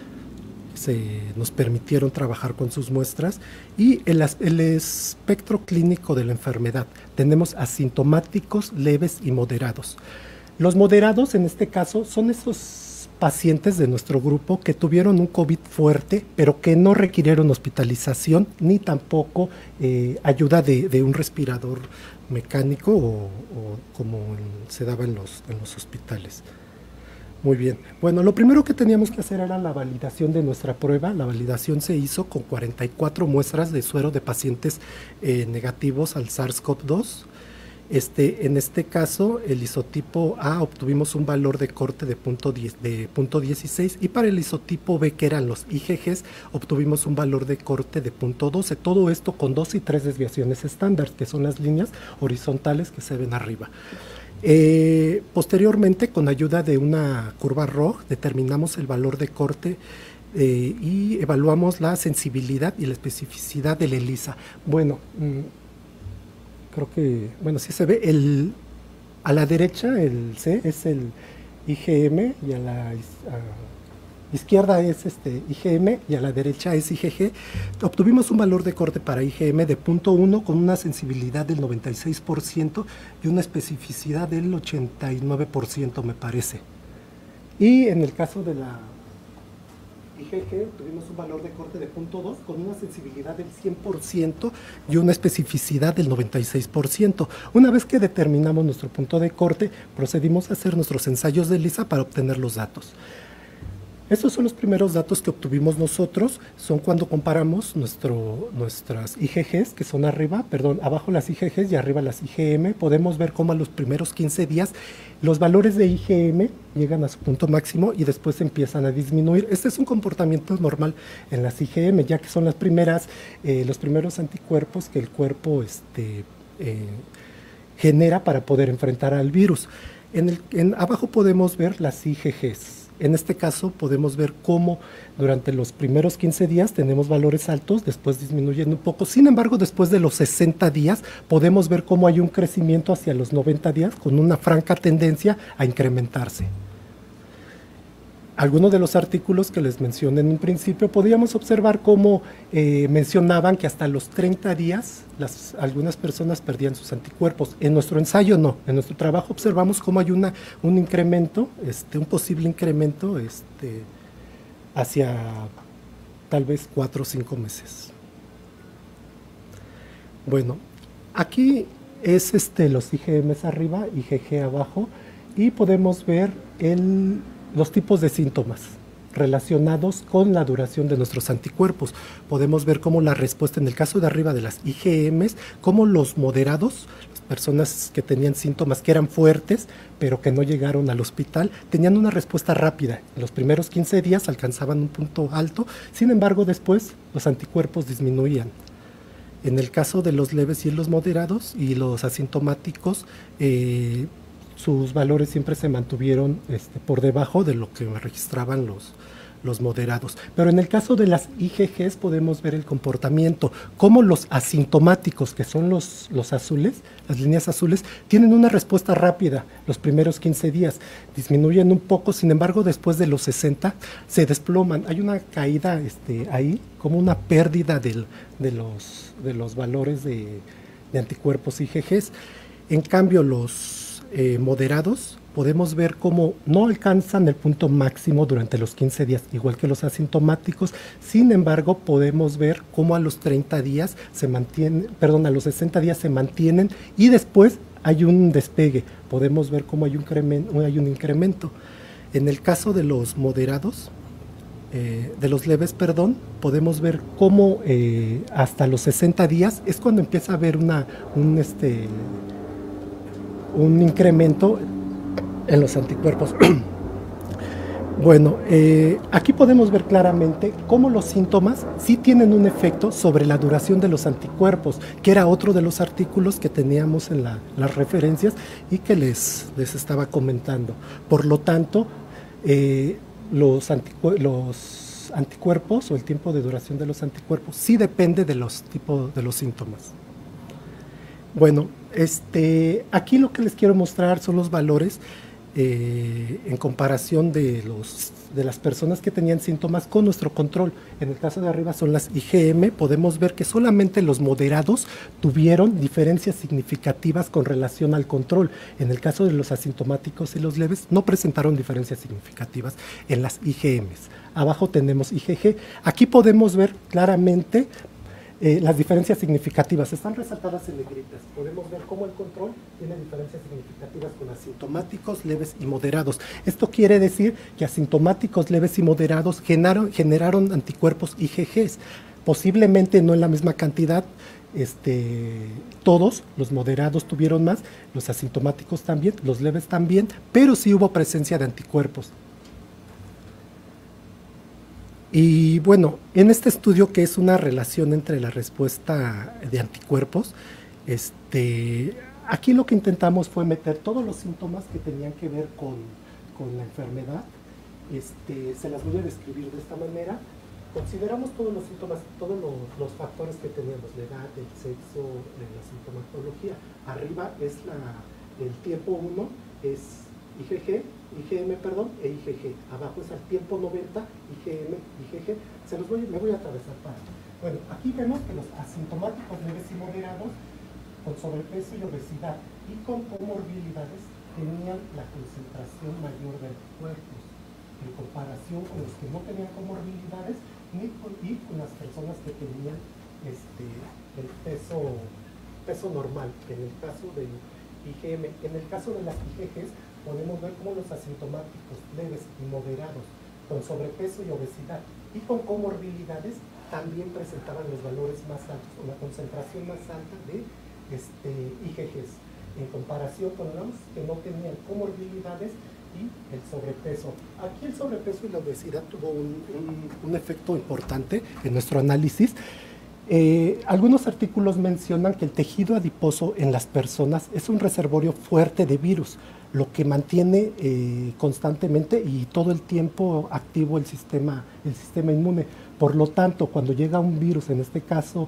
se nos permitieron trabajar con sus muestras. Y el, el espectro clínico de la enfermedad, tenemos asintomáticos, leves y moderados. Los moderados, en este caso, son esos pacientes de nuestro grupo que tuvieron un COVID fuerte, pero que no requirieron hospitalización, ni tampoco eh, ayuda de, de un respirador mecánico o, o como en, se daba en los, en los hospitales. Muy bien. Bueno, lo primero que teníamos que hacer era la validación de nuestra prueba. La validación se hizo con cuarenta y cuatro muestras de suero de pacientes eh, negativos al SARS-CoV dos. Este, en este caso, el isotipo A obtuvimos un valor de corte de punto dieciséis y para el isotipo B, que eran los I G Gs, obtuvimos un valor de corte de punto doce. Todo esto con dos y tres desviaciones estándar, que son las líneas horizontales que se ven arriba. Eh, posteriormente, con ayuda de una curva R O G, determinamos el valor de corte eh, y evaluamos la sensibilidad y la especificidad del ELISA. Bueno, mmm, creo que, bueno, sí se ve, el, a la derecha el C es el I G M y a la a izquierda es este I G M y a la derecha es I G G. Obtuvimos un valor de corte para I G M de punto uno con una sensibilidad del noventa y seis por ciento y una especificidad del ochenta y nueve por ciento, me parece. Y en el caso de la I G G tuvimos un valor de corte de punto dos con una sensibilidad del cien por ciento y una especificidad del noventa y seis por ciento. Una vez que determinamos nuestro punto de corte, procedimos a hacer nuestros ensayos de ELISA para obtener los datos. Estos son los primeros datos que obtuvimos nosotros, son cuando comparamos nuestro, nuestras I G Gs, que son arriba, perdón, abajo las I G Gs y arriba las I G M. Podemos ver cómo a los primeros quince días los valores de I G M llegan a su punto máximo y después empiezan a disminuir. Este es un comportamiento normal en las I G M, ya que son las primeras, eh, los primeros anticuerpos que el cuerpo este, eh, genera para poder enfrentar al virus. En el, en, abajo podemos ver las I G Gs. En este caso podemos ver cómo durante los primeros quince días tenemos valores altos, después disminuyen un poco. Sin embargo, después de los sesenta días podemos ver cómo hay un crecimiento hacia los noventa días con una franca tendencia a incrementarse. Algunos de los artículos que les mencioné en un principio, podríamos observar cómo eh, mencionaban que hasta los treinta días las, algunas personas perdían sus anticuerpos. En nuestro ensayo no, en nuestro trabajo observamos cómo hay una, un incremento, este, un posible incremento este, hacia tal vez cuatro o cinco meses. Bueno, aquí es este, los I G Ms arriba, I G G abajo, y podemos ver el... los tipos de síntomas relacionados con la duración de nuestros anticuerpos. Podemos ver cómo la respuesta en el caso de arriba de las I G Ms, cómo los moderados, los personas que tenían síntomas que eran fuertes, pero que no llegaron al hospital, tenían una respuesta rápida. En los primeros quince días alcanzaban un punto alto, sin embargo, después los anticuerpos disminuían. En el caso de los leves y los moderados y los asintomáticos, eh, sus valores siempre se mantuvieron este, por debajo de lo que registraban los, los moderados. Pero en el caso de las I G Gs podemos ver el comportamiento, cómo los asintomáticos, que son los, los azules, las líneas azules, tienen una respuesta rápida los primeros quince días, disminuyen un poco, sin embargo, después de los sesenta se desploman. Hay una caída este, ahí, como una pérdida del, de, los, de los valores de, de anticuerpos I G Gs. En cambio, los eh, moderados, podemos ver cómo no alcanzan el punto máximo durante los quince días, igual que los asintomáticos. Sin embargo, podemos ver cómo a los treinta días se mantienen, perdón, a los sesenta días se mantienen y después hay un despegue. Podemos ver cómo hay un incremento. Hay un incremento. En el caso de los moderados, eh, de los leves, perdón, podemos ver cómo eh, hasta los sesenta días es cuando empieza a haber una, un, este, un incremento en los anticuerpos. Bueno, eh, aquí podemos ver claramente cómo los síntomas sí tienen un efecto sobre la duración de los anticuerpos, que era otro de los artículos que teníamos en la, las referencias y que les, les estaba comentando. Por lo tanto, eh, los, anticuer los anticuerpos o el tiempo de duración de los anticuerpos sí depende de los tipos de los síntomas. Bueno, este, aquí lo que les quiero mostrar son los valores Eh, en comparación de, los, de las personas que tenían síntomas con nuestro control. En el caso de arriba son las I G M, podemos ver que solamente los moderados tuvieron diferencias significativas con relación al control. En el caso de los asintomáticos y los leves no presentaron diferencias significativas en las I G Ms. Abajo tenemos I G G. Aquí podemos ver claramente Eh, las diferencias significativas, están resaltadas en negritas. Podemos ver cómo el control tiene diferencias significativas con asintomáticos, leves y moderados. Esto quiere decir que asintomáticos, leves y moderados generaron, generaron anticuerpos I G Gs, posiblemente no en la misma cantidad. Este, todos los moderados tuvieron más, los asintomáticos también, los leves también, pero sí hubo presencia de anticuerpos. Y bueno, en este estudio, que es una relación entre la respuesta de anticuerpos, este, aquí lo que intentamos fue meter todos los síntomas que tenían que ver con, con la enfermedad. Este, se las voy a describir de esta manera. Consideramos todos los síntomas, todos los, los factores que teníamos, la edad, el sexo, la sintomatología. Arriba es la, el tiempo uno, es I G G, I G M, perdón, e I G G. Abajo es al tiempo noventa, I G M, I G G. Se los voy, me voy a atravesar para. Bueno, aquí vemos que los asintomáticos leves y moderados, con sobrepeso y obesidad y con comorbilidades, tenían la concentración mayor de anticuerpos en comparación con los que no tenían comorbilidades ni con, y con las personas que tenían este, el peso, peso normal, en el caso del I G M. En el caso de las I G Gs, podemos ver cómo los asintomáticos leves y moderados con sobrepeso y obesidad y con comorbilidades también presentaban los valores más altos o la concentración más alta de este, I G Gs en comparación con los que no tenían comorbilidades y el sobrepeso. Aquí el sobrepeso y la obesidad tuvo un, un, un efecto importante en nuestro análisis. Eh, algunos artículos mencionan que el tejido adiposo en las personas es un reservorio fuerte de virus, lo que mantiene eh, constantemente y todo el tiempo activo el sistema, el sistema inmune. Por lo tanto, cuando llega un virus, en este caso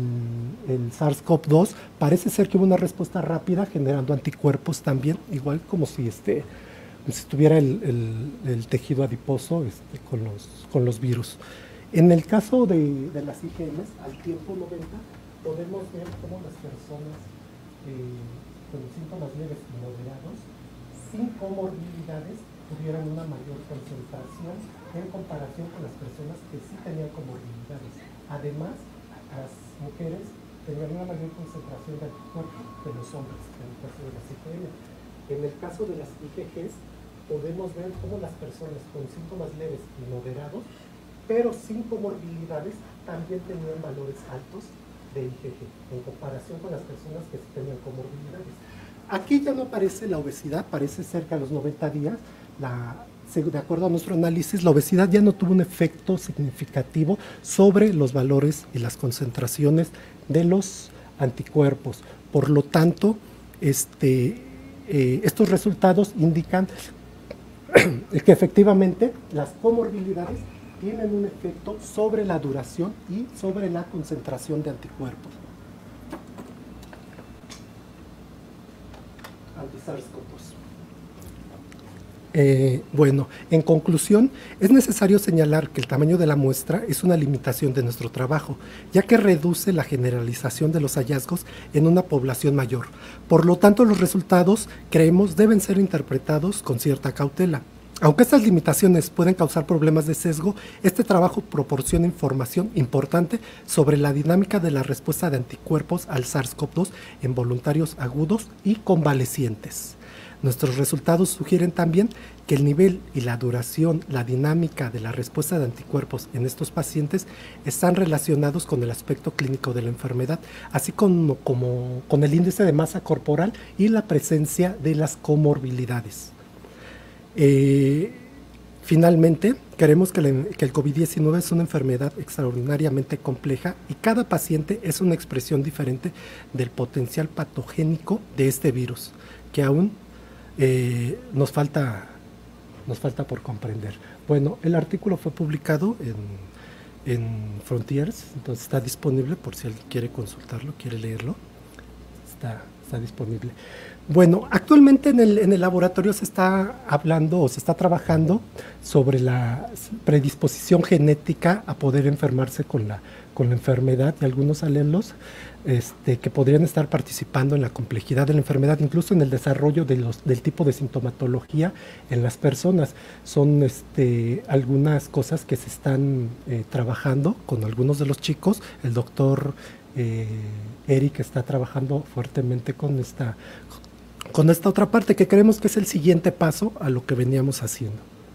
el, el SARS CoV dos, parece ser que hubo una respuesta rápida generando anticuerpos también, igual como si, este, si estuviera el, el, el tejido adiposo este, con, los, con los virus. En el caso de, de las I G Ms, al tiempo noventa, podemos ver cómo las personas eh, con síntomas leves y moderados, sin comorbilidades, tuvieron una mayor concentración en comparación con las personas que sí tenían comorbilidades. Además, las mujeres tenían una mayor concentración de anticuerpos que los hombres, en el caso de las I G M. En el caso de las I G Gs, podemos ver cómo las personas con síntomas leves y moderados, pero sin comorbilidades, también tenían valores altos de I G G, en comparación con las personas que sí tenían comorbilidades. Aquí ya no aparece la obesidad, parece cerca de los noventa días, la, de acuerdo a nuestro análisis, la obesidad ya no tuvo un efecto significativo sobre los valores y las concentraciones de los anticuerpos. Por lo tanto, este, eh, estos resultados indican que efectivamente las comorbilidades tienen un efecto sobre la duración y sobre la concentración de anticuerpos. Anti-SARS-CoV dos. Eh, bueno, en conclusión, es necesario señalar que el tamaño de la muestra es una limitación de nuestro trabajo, ya que reduce la generalización de los hallazgos en una población mayor. Por lo tanto, los resultados, creemos, deben ser interpretados con cierta cautela. Aunque estas limitaciones pueden causar problemas de sesgo, este trabajo proporciona información importante sobre la dinámica de la respuesta de anticuerpos al SARS-CoV dos en voluntarios agudos y convalecientes. Nuestros resultados sugieren también que el nivel y la duración, la dinámica de la respuesta de anticuerpos en estos pacientes están relacionados con el aspecto clínico de la enfermedad, así como, como con el índice de masa corporal y la presencia de las comorbilidades. Eh, finalmente, creemos que, le, que el COVID diecinueve es una enfermedad extraordinariamente compleja y cada paciente es una expresión diferente del potencial patogénico de este virus, que aún eh, nos falta, nos falta por comprender. Bueno, el artículo fue publicado en, en Frontiers, entonces está disponible por si alguien quiere consultarlo, quiere leerlo, está, está disponible. Bueno, actualmente en el, en el laboratorio se está hablando o se está trabajando sobre la predisposición genética a poder enfermarse con la, con la enfermedad y algunos alelos este, que podrían estar participando en la complejidad de la enfermedad, incluso en el desarrollo de los, del tipo de sintomatología en las personas. Son este, algunas cosas que se están eh, trabajando con algunos de los chicos. El doctor eh, Eric está trabajando fuertemente con esta con esta otra parte que creemos que es el siguiente paso a lo que veníamos haciendo.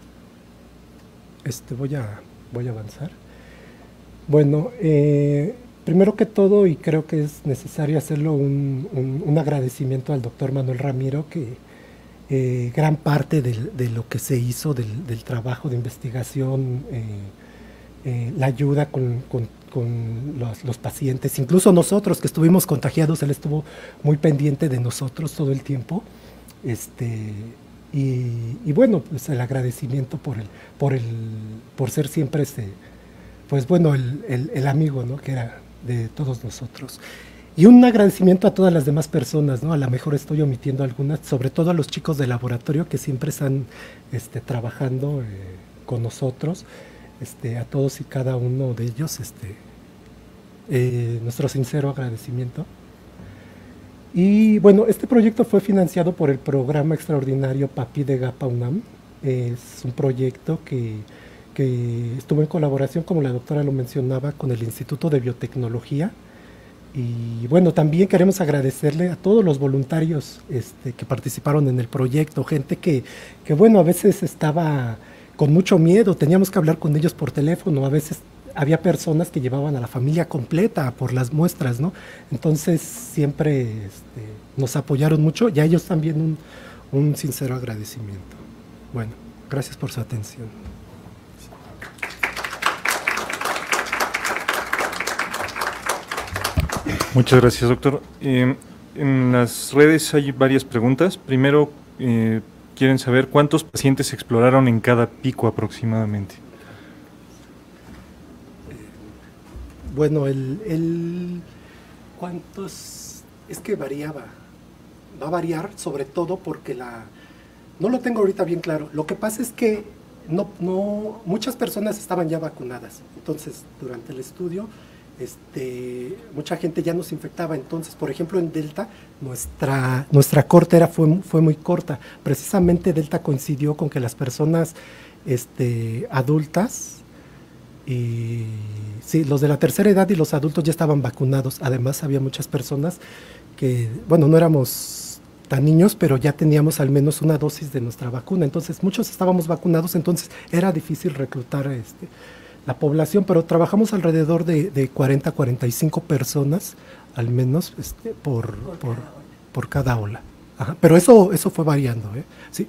Este, voy a, voy a avanzar. Bueno, eh, primero que todo, y creo que es necesario hacerlo, un, un, un agradecimiento al doctor Manuel Ramiro, que eh, gran parte de, de lo que se hizo del, del trabajo de investigación, eh, eh, la ayuda con, con, con los, los pacientes, incluso nosotros que estuvimos contagiados, él estuvo muy pendiente de nosotros todo el tiempo, este, y, y bueno, pues el agradecimiento por, el, por, el, por ser siempre ese, pues bueno, el, el, el amigo, ¿no?, que era de todos nosotros. Y un agradecimiento a todas las demás personas, ¿no? A lo mejor estoy omitiendo algunas, sobre todo a los chicos del laboratorio que siempre están este, trabajando eh, con nosotros. Este, a todos y cada uno de ellos, este, eh, nuestro sincero agradecimiento. Y bueno, este proyecto fue financiado por el programa extraordinario PAPI de GAPA UNAM. Es un proyecto que, que estuvo en colaboración, como la doctora lo mencionaba, con el Instituto de Biotecnología. Y bueno, también queremos agradecerle a todos los voluntarios este, que participaron en el proyecto, gente que, que bueno, a veces estaba con mucho miedo, teníamos que hablar con ellos por teléfono, a veces había personas que llevaban a la familia completa por las muestras, ¿no? Entonces siempre este, nos apoyaron mucho y a ellos también un, un sincero agradecimiento. Bueno, gracias por su atención. Muchas gracias, doctor. Eh, en las redes hay varias preguntas. Primero, eh, quieren saber cuántos pacientes se exploraron en cada pico aproximadamente. Bueno, el, el cuántos, es que variaba, va a variar sobre todo porque la, no lo tengo ahorita bien claro. Lo que pasa es que no, no, muchas personas estaban ya vacunadas, entonces durante el estudio Este, mucha gente ya nos infectaba. Entonces, por ejemplo, en Delta, nuestra, nuestra corte era, fue, fue muy corta. Precisamente Delta coincidió con que las personas este, adultas, y sí, los de la tercera edad y los adultos ya estaban vacunados. Además, había muchas personas que, bueno, no éramos tan niños, pero ya teníamos al menos una dosis de nuestra vacuna. Entonces, muchos estábamos vacunados, entonces era difícil reclutar este, la población, pero trabajamos alrededor de, de cuarenta a cuarenta y cinco personas, al menos, este, por, por, por, cada por cada ola. Ajá, pero eso, eso fue variando, ¿eh? Sí.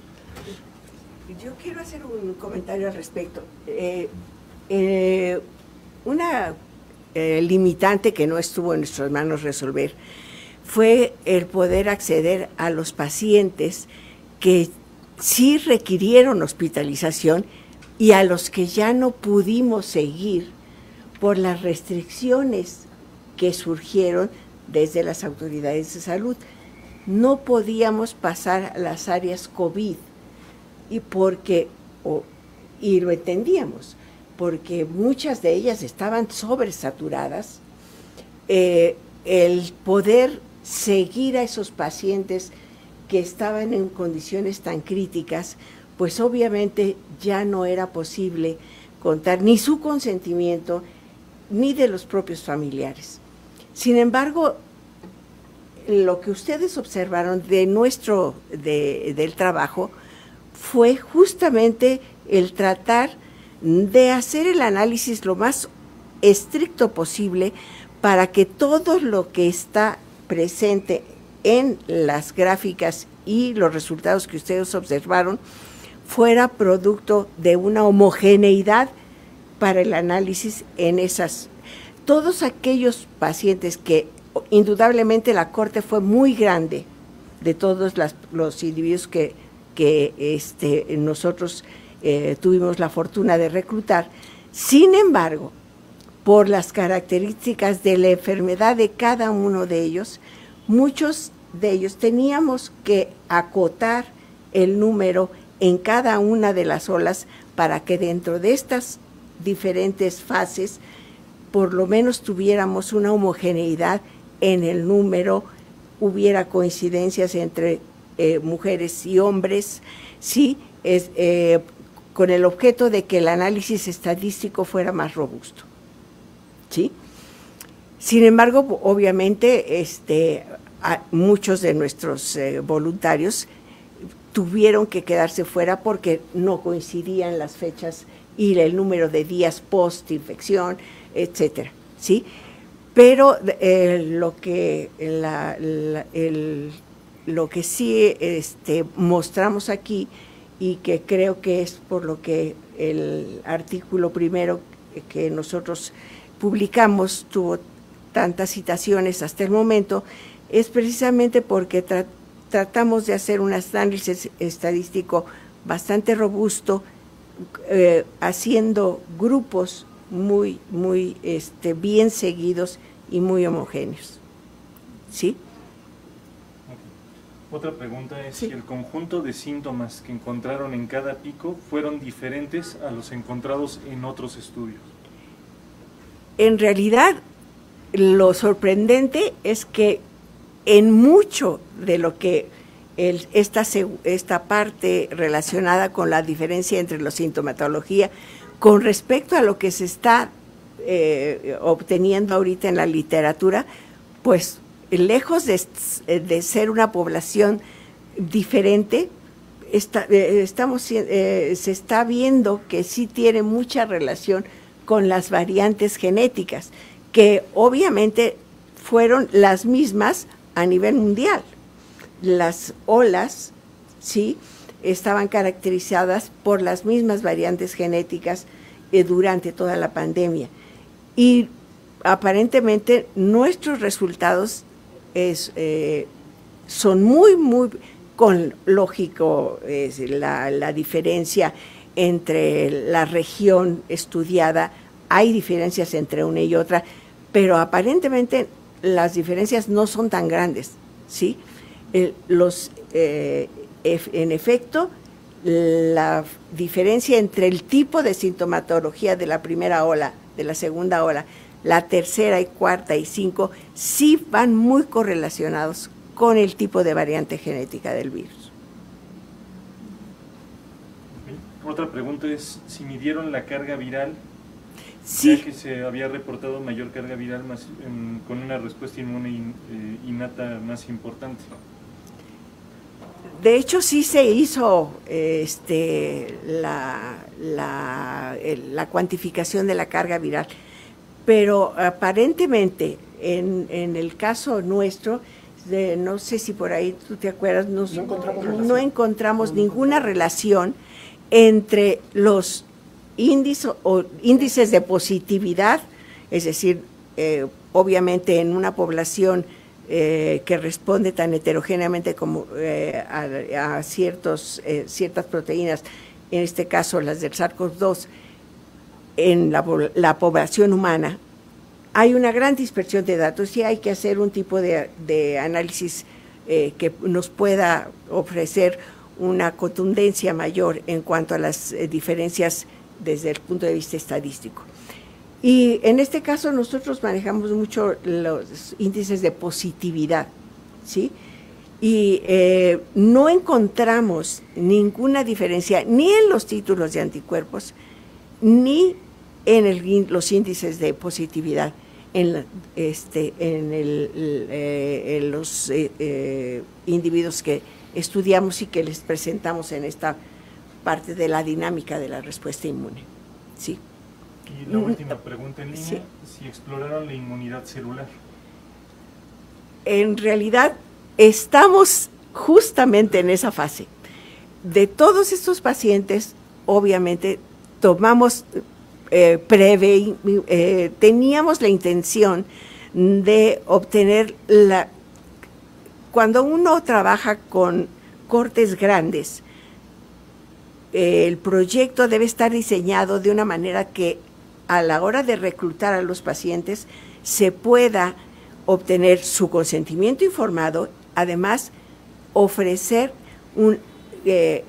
Yo quiero hacer un comentario al respecto. Eh, eh, una eh, limitante que no estuvo en nuestras manos resolver fue el poder acceder a los pacientes que sí requirieron hospitalización y a los que ya no pudimos seguir por las restricciones que surgieron desde las autoridades de salud. No podíamos pasar a las áreas COVID y porque, o, y lo entendíamos, porque muchas de ellas estaban sobresaturadas. Eh, el poder seguir a esos pacientes que estaban en condiciones tan críticas, pues obviamente ya no era posible contar ni su consentimiento ni de los propios familiares. Sin embargo, lo que ustedes observaron de nuestro, de, del trabajo, fue justamente el tratar de hacer el análisis lo más estricto posible para que todo lo que está presente en las gráficas y los resultados que ustedes observaron fuera producto de una homogeneidad para el análisis en esas. Todos aquellos pacientes que indudablemente la corte fue muy grande de todos las, los individuos que, que este, nosotros eh, tuvimos la fortuna de reclutar. Sin embargo, por las características de la enfermedad de cada uno de ellos, muchos de ellos teníamos que acotar el número en cada una de las olas para que dentro de estas diferentes fases por lo menos tuviéramos una homogeneidad en el número, hubiera coincidencias entre eh, mujeres y hombres, sí, es, eh, con el objeto de que el análisis estadístico fuera más robusto, ¿sí? Sin embargo, obviamente, este, a, muchos de nuestros eh, voluntarios tuvieron que quedarse fuera porque no coincidían las fechas y el número de días post-infección, etcétera, ¿sí? Pero eh, lo que la, la, el, lo que sí este, mostramos aquí y que creo que es por lo que el artículo primero que nosotros publicamos tuvo tantas citaciones hasta el momento, es precisamente porque tra tratamos de hacer un análisis estadístico bastante robusto, eh, haciendo grupos muy, muy este, bien seguidos y muy homogéneos. ¿Sí? Okay. Otra pregunta es sí. si el conjunto de síntomas que encontraron en cada pico fueron diferentes a los encontrados en otros estudios. En realidad, lo sorprendente es que en mucho de lo que el, esta, esta parte relacionada con la diferencia entre la sintomatología con respecto a lo que se está eh, obteniendo ahorita en la literatura, pues lejos de, de ser una población diferente, está, eh, estamos, eh, se está viendo que sí tiene mucha relación con las variantes genéticas, que obviamente fueron las mismas a nivel mundial. Las olas, sí, estaban caracterizadas por las mismas variantes genéticas eh, durante toda la pandemia. Y aparentemente nuestros resultados es, eh, son muy, muy, con lógico, es la, la diferencia entre la región estudiada, hay diferencias entre una y otra, pero aparentemente las diferencias no son tan grandes, ¿sí? Eh, los, eh, en efecto, la diferencia entre el tipo de sintomatología de la primera ola, de la segunda ola, la tercera y cuarta y cinco, sí van muy correlacionados con el tipo de variante genética del virus. Okay. Otra pregunta es si midieron la carga viral. Sí. Ya que se había reportado mayor carga viral más, en, con una respuesta inmune in, eh, innata más importante. De hecho, sí se hizo este, la, la, el, la cuantificación de la carga viral, pero aparentemente en, en el caso nuestro, de, no sé si por ahí tú te acuerdas, nos, no encontramos, no encontramos no ninguna encontramos. relación entre los índices, o, índices de positividad, es decir, eh, obviamente en una población Eh, que responde tan heterogéneamente como eh, a, a ciertos, eh, ciertas proteínas, en este caso las del SARS-CoV dos, en la, la población humana, hay una gran dispersión de datos y hay que hacer un tipo de, de análisis eh, que nos pueda ofrecer una contundencia mayor en cuanto a las eh, diferencias desde el punto de vista estadístico. Y en este caso nosotros manejamos mucho los índices de positividad, ¿sí? Y eh, no encontramos ninguna diferencia ni en los títulos de anticuerpos, ni en el, los índices de positividad en, este, en, el, eh, en los eh, eh, individuos que estudiamos y que les presentamos en esta parte de la dinámica de la respuesta inmune, ¿sí? Y la última pregunta en línea, sí. si exploraron la inmunidad celular. En realidad estamos justamente en esa fase. De todos estos pacientes, obviamente, tomamos, eh, preve, eh, teníamos la intención de obtener la... Cuando uno trabaja con cortes grandes, eh, el proyecto debe estar diseñado de una manera que a la hora de reclutar a los pacientes se pueda obtener su consentimiento informado, además ofrecer un, eh,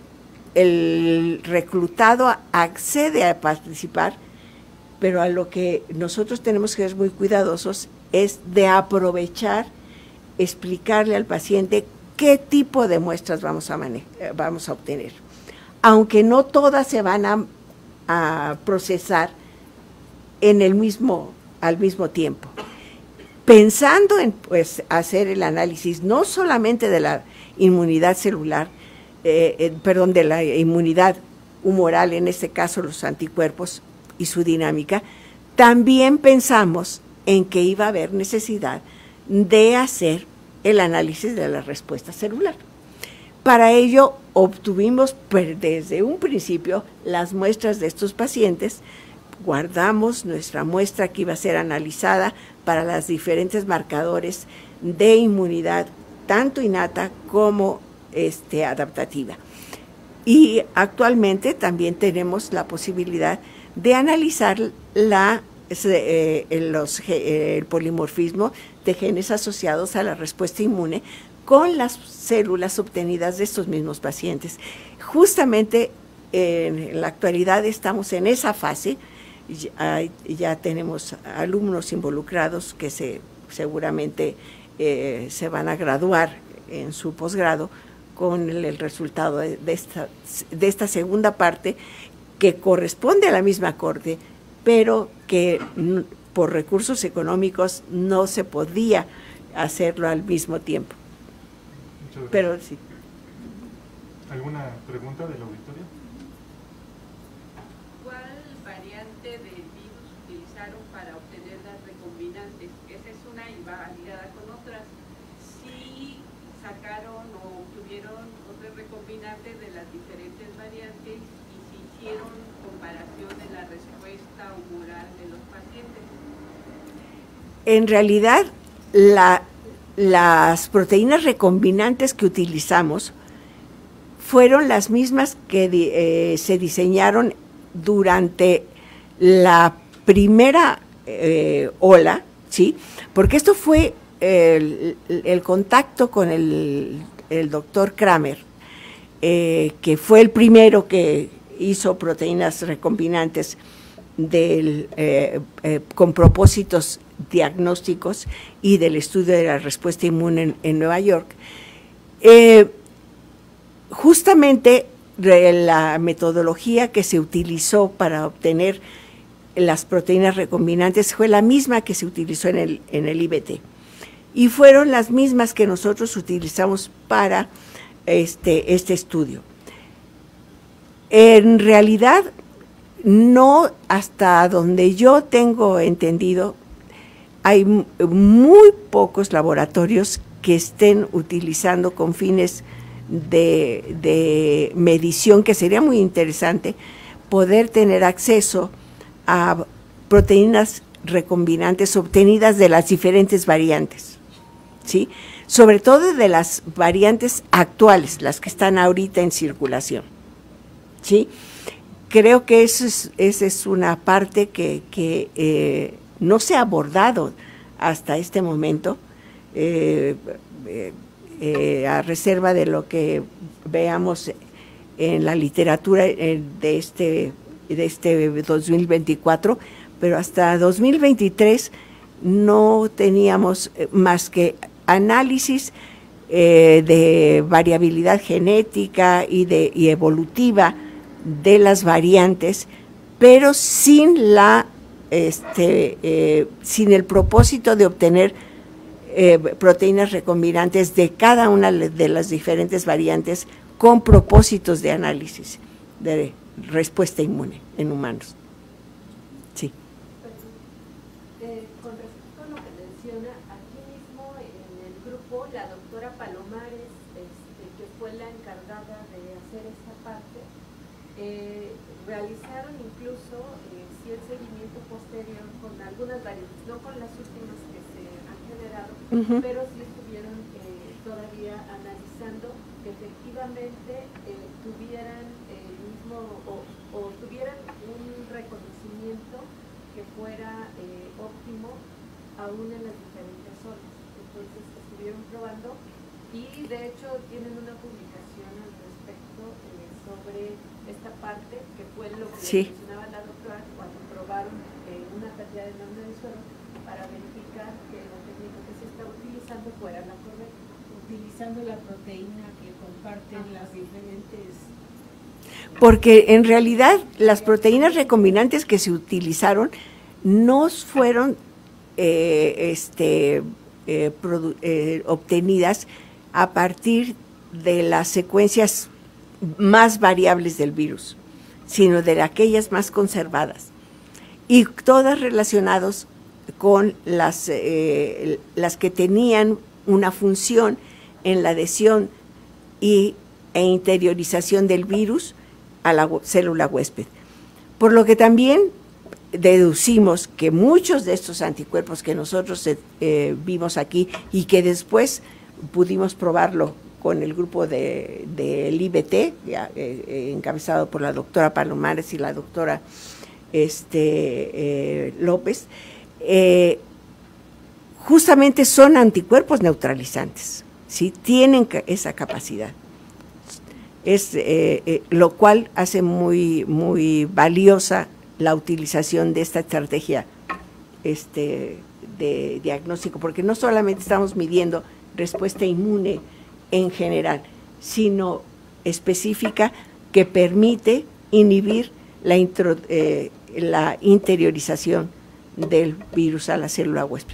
el reclutado accede a participar, pero a lo que nosotros tenemos que ser muy cuidadosos es de aprovechar, explicarle al paciente qué tipo de muestras vamos a, manejar, vamos a obtener, aunque no todas se van a, a procesar en el mismo, al mismo tiempo, pensando en pues hacer el análisis no solamente de la inmunidad celular, eh, eh, perdón, de la inmunidad humoral, en este caso los anticuerpos y su dinámica, también pensamos en que iba a haber necesidad de hacer el análisis de la respuesta celular. Para ello obtuvimos desde un principio las muestras de estos pacientes, guardamos nuestra muestra que iba a ser analizada para los diferentes marcadores de inmunidad, tanto innata como este, adaptativa. Y actualmente también tenemos la posibilidad de analizar la, eh, los, eh, el polimorfismo de genes asociados a la respuesta inmune con las células obtenidas de estos mismos pacientes. Justamente en la actualidad estamos en esa fase. Ya, ya tenemos alumnos involucrados que se, seguramente eh, se van a graduar en su posgrado con el, el resultado de, de, esta, de esta segunda parte que corresponde a la misma corte, pero que por recursos económicos no se podía hacerlo al mismo tiempo. Pero sí. ¿Alguna pregunta del auditorio? ¿Cuál variante del virus utilizaron para obtener las recombinantes? Esa es una invalidada con otras. Si sacaron o obtuvieron otras recombinantes de las diferentes variantes y si hicieron comparación de la respuesta humoral de los pacientes. En realidad, la, las proteínas recombinantes que utilizamos fueron las mismas que eh, se diseñaron durante la primera eh, ola, ¿sí? Porque esto fue el, el contacto con el, el doctor Kramer, eh, que fue el primero que hizo proteínas recombinantes del, eh, eh, con propósitos diagnósticos y del estudio de la respuesta inmune en, en Nueva York. Eh, justamente la metodología que se utilizó para obtener las proteínas recombinantes fue la misma que se utilizó en el, en el I B T y fueron las mismas que nosotros utilizamos para este, este estudio. En realidad, no, hasta donde yo tengo entendido, hay muy pocos laboratorios que estén utilizando con fines de, de medición, que sería muy interesante poder tener acceso a proteínas recombinantes obtenidas de las diferentes variantes, ¿sí? Sobre todo de las variantes actuales, las que están ahorita en circulación, ¿sí? Creo que eso es, esa es una parte que, que eh, no se ha abordado hasta este momento, eh, eh, eh, a reserva de lo que veamos en la literatura de este, de este dos mil veinticuatro, pero hasta dos mil veintitrés no teníamos más que análisis eh, de variabilidad genética y, de, y evolutiva de las variantes, pero sin la este eh, sin el propósito de obtener eh, proteínas recombinantes de cada una de las diferentes variantes con propósitos de análisis de respuesta inmune en humanos. Sí. Eh, con respecto a lo que menciona, aquí mismo en el grupo, la doctora Palomares, este, que fue la encargada de hacer esta parte, eh, realizaron incluso eh, sí el seguimiento posterior con algunas variantes, no con las últimas que se han generado, uh-huh. pero sí estuvieron eh, todavía analizando que efectivamente eh, tuvieran el mismo o, o tuvieran un reconocimiento que fuera eh, óptimo aún en las diferentes zonas. Entonces estuvieron probando y de hecho tienen una publicación al respecto eh, sobre esta parte que fue lo que sí. mencionaba la doctora cuando probaron eh, una cantidad de nómina de suero para verificar que la técnica que se está utilizando fuera la correcta. Utilizando la proteína que comparten ah. las diferentes... Porque en realidad las proteínas recombinantes que se utilizaron no fueron eh, este, eh, produ- eh, obtenidas a partir de las secuencias más variables del virus, sino de aquellas más conservadas, y todas relacionadas con las, eh, las que tenían una función en la adhesión y, e interiorización del virus a la célula huésped. Por lo que también deducimos que muchos de estos anticuerpos que nosotros eh, vimos aquí y que después pudimos probarlo con el grupo de, del I B T, eh, encabezado por la doctora Palomares y la doctora este, eh, López, eh, justamente son anticuerpos neutralizantes, ¿sí? Tienen esa capacidad. Es, eh, eh, lo cual hace muy, muy valiosa la utilización de esta estrategia este, de diagnóstico, porque no solamente estamos midiendo respuesta inmune en general, sino específica que permite inhibir la, intro, eh, la interiorización del virus a la célula huésped.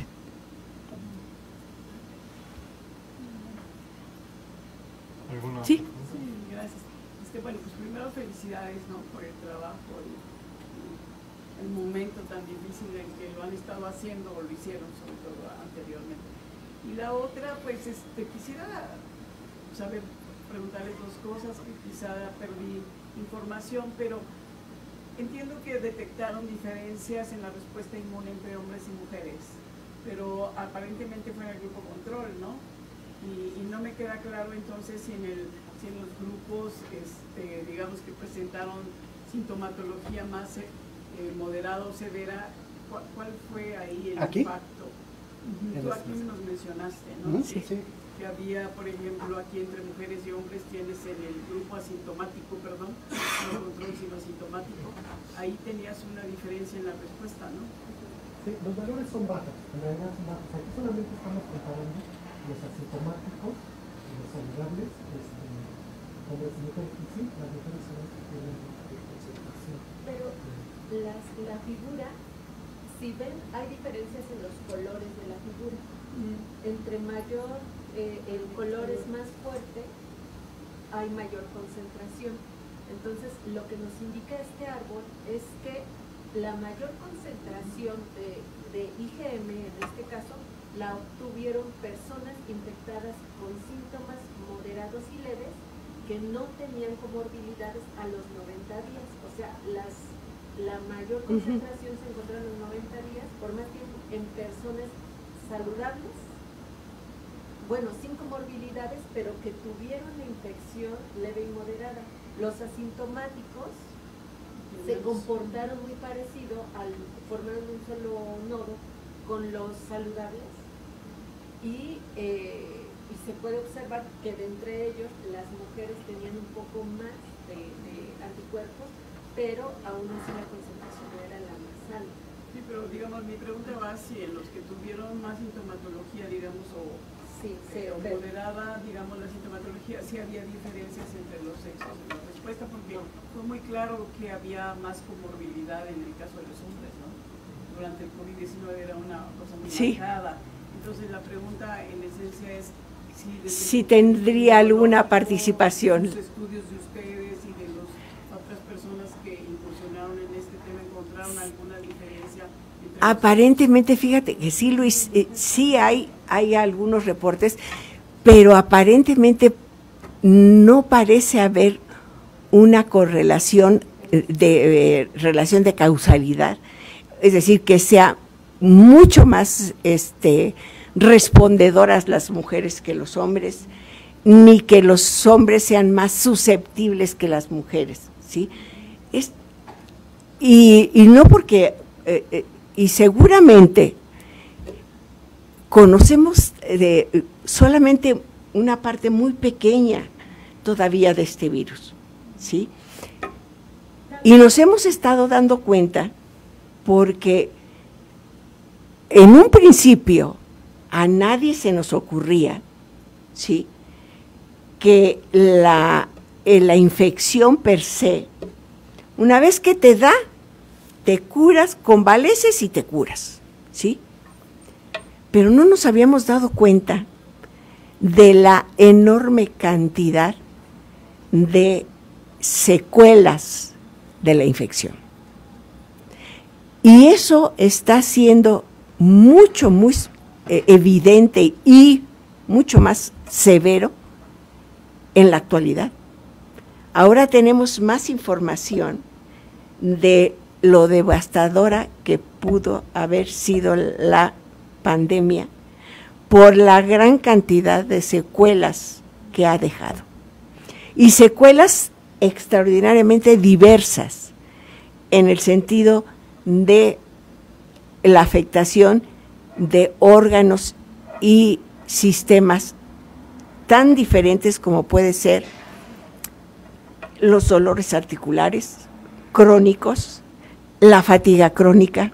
¿Sí? Sí, gracias. Este, bueno, pues primero felicidades, ¿no?, por el trabajo y, y el momento tan difícil en que lo han estado haciendo o lo hicieron, sobre todo anteriormente. Y la otra, pues este, quisiera saber, preguntarles dos cosas, que quizá perdí información, pero entiendo que detectaron diferencias en la respuesta inmune entre hombres y mujeres, pero aparentemente fue en el grupo control, ¿no? Y, y no me queda claro entonces si en, el, si en los grupos, este, digamos, que presentaron sintomatología más eh, moderada o severa, ¿cuál, cuál fue ahí el ¿Aquí? impacto? Uh-huh. Tú aquí nos mencionaste, ¿no? Uh-huh. Sí, sí. Que había, por ejemplo, aquí entre mujeres y hombres tienes en el grupo asintomático, perdón, no control sino asintomático, ahí tenías una diferencia en la respuesta, ¿no? Sí, los valores son bajos, en realidad son bajos. Aquí solamente estamos comparando los asintomáticos, los saludables, este, hombres y mujeres, y sí, las mujeres son las que tienen concentración. Pero las, la figura, si ven, hay diferencias en los colores de la figura. Mm. Entre mayor, eh, el color es más fuerte, hay mayor concentración. Entonces, lo que nos indica este árbol es que la mayor concentración de, de I G M, en este caso, la obtuvieron personas infectadas con síntomas moderados y leves que no tenían comorbilidades a los noventa días. O sea, las, la mayor concentración uh-huh. se encontró en los noventa días, por más tiempo, en personas saludables, bueno, sin comorbilidades, pero que tuvieron la infección leve y moderada. Los asintomáticos se comportaron muy parecido al formar un solo nodo con los saludables y, eh, y se puede observar que de entre ellos las mujeres tenían un poco más de, de anticuerpos, pero aún así la concentración era la más alta. Sí, pero digamos, mi pregunta va si en los que tuvieron más sintomatología, digamos, o sí, eh, moderada, digamos, la sintomatología, si había diferencias entre los sexos en la respuesta, porque fue muy claro que había más comorbilidad en el caso de los hombres, ¿no? Durante el COVID diecinueve era una cosa muy sí. marcada. Entonces la pregunta en esencia es si, si tendría alguna participación. Los estudios de ustedes y de las otras personas que incursionaron en este tema encontraron alguna diferencia. Aparentemente, fíjate que sí, Luis, eh, sí hay, hay algunos reportes, pero aparentemente no parece haber una correlación de eh, relación de causalidad, es decir, que sea mucho más este, respondedoras las mujeres que los hombres, ni que los hombres sean más susceptibles que las mujeres, ¿sí? Es, y, y no porque... Eh, eh, y seguramente conocemos de solamente una parte muy pequeña todavía de este virus, ¿sí? Y nos hemos estado dando cuenta porque en un principio a nadie se nos ocurría, ¿sí?, que la, la infección per se, una vez que te da, te curas, convaleces y te curas, ¿sí? Pero no nos habíamos dado cuenta de la enorme cantidad de secuelas de la infección. Y eso está siendo mucho, muy eh, evidente y mucho más severo en la actualidad. Ahora tenemos más información de lo devastadora que pudo haber sido la pandemia por la gran cantidad de secuelas que ha dejado. Y secuelas extraordinariamente diversas en el sentido de la afectación de órganos y sistemas tan diferentes como puede ser los dolores articulares crónicos, la fatiga crónica,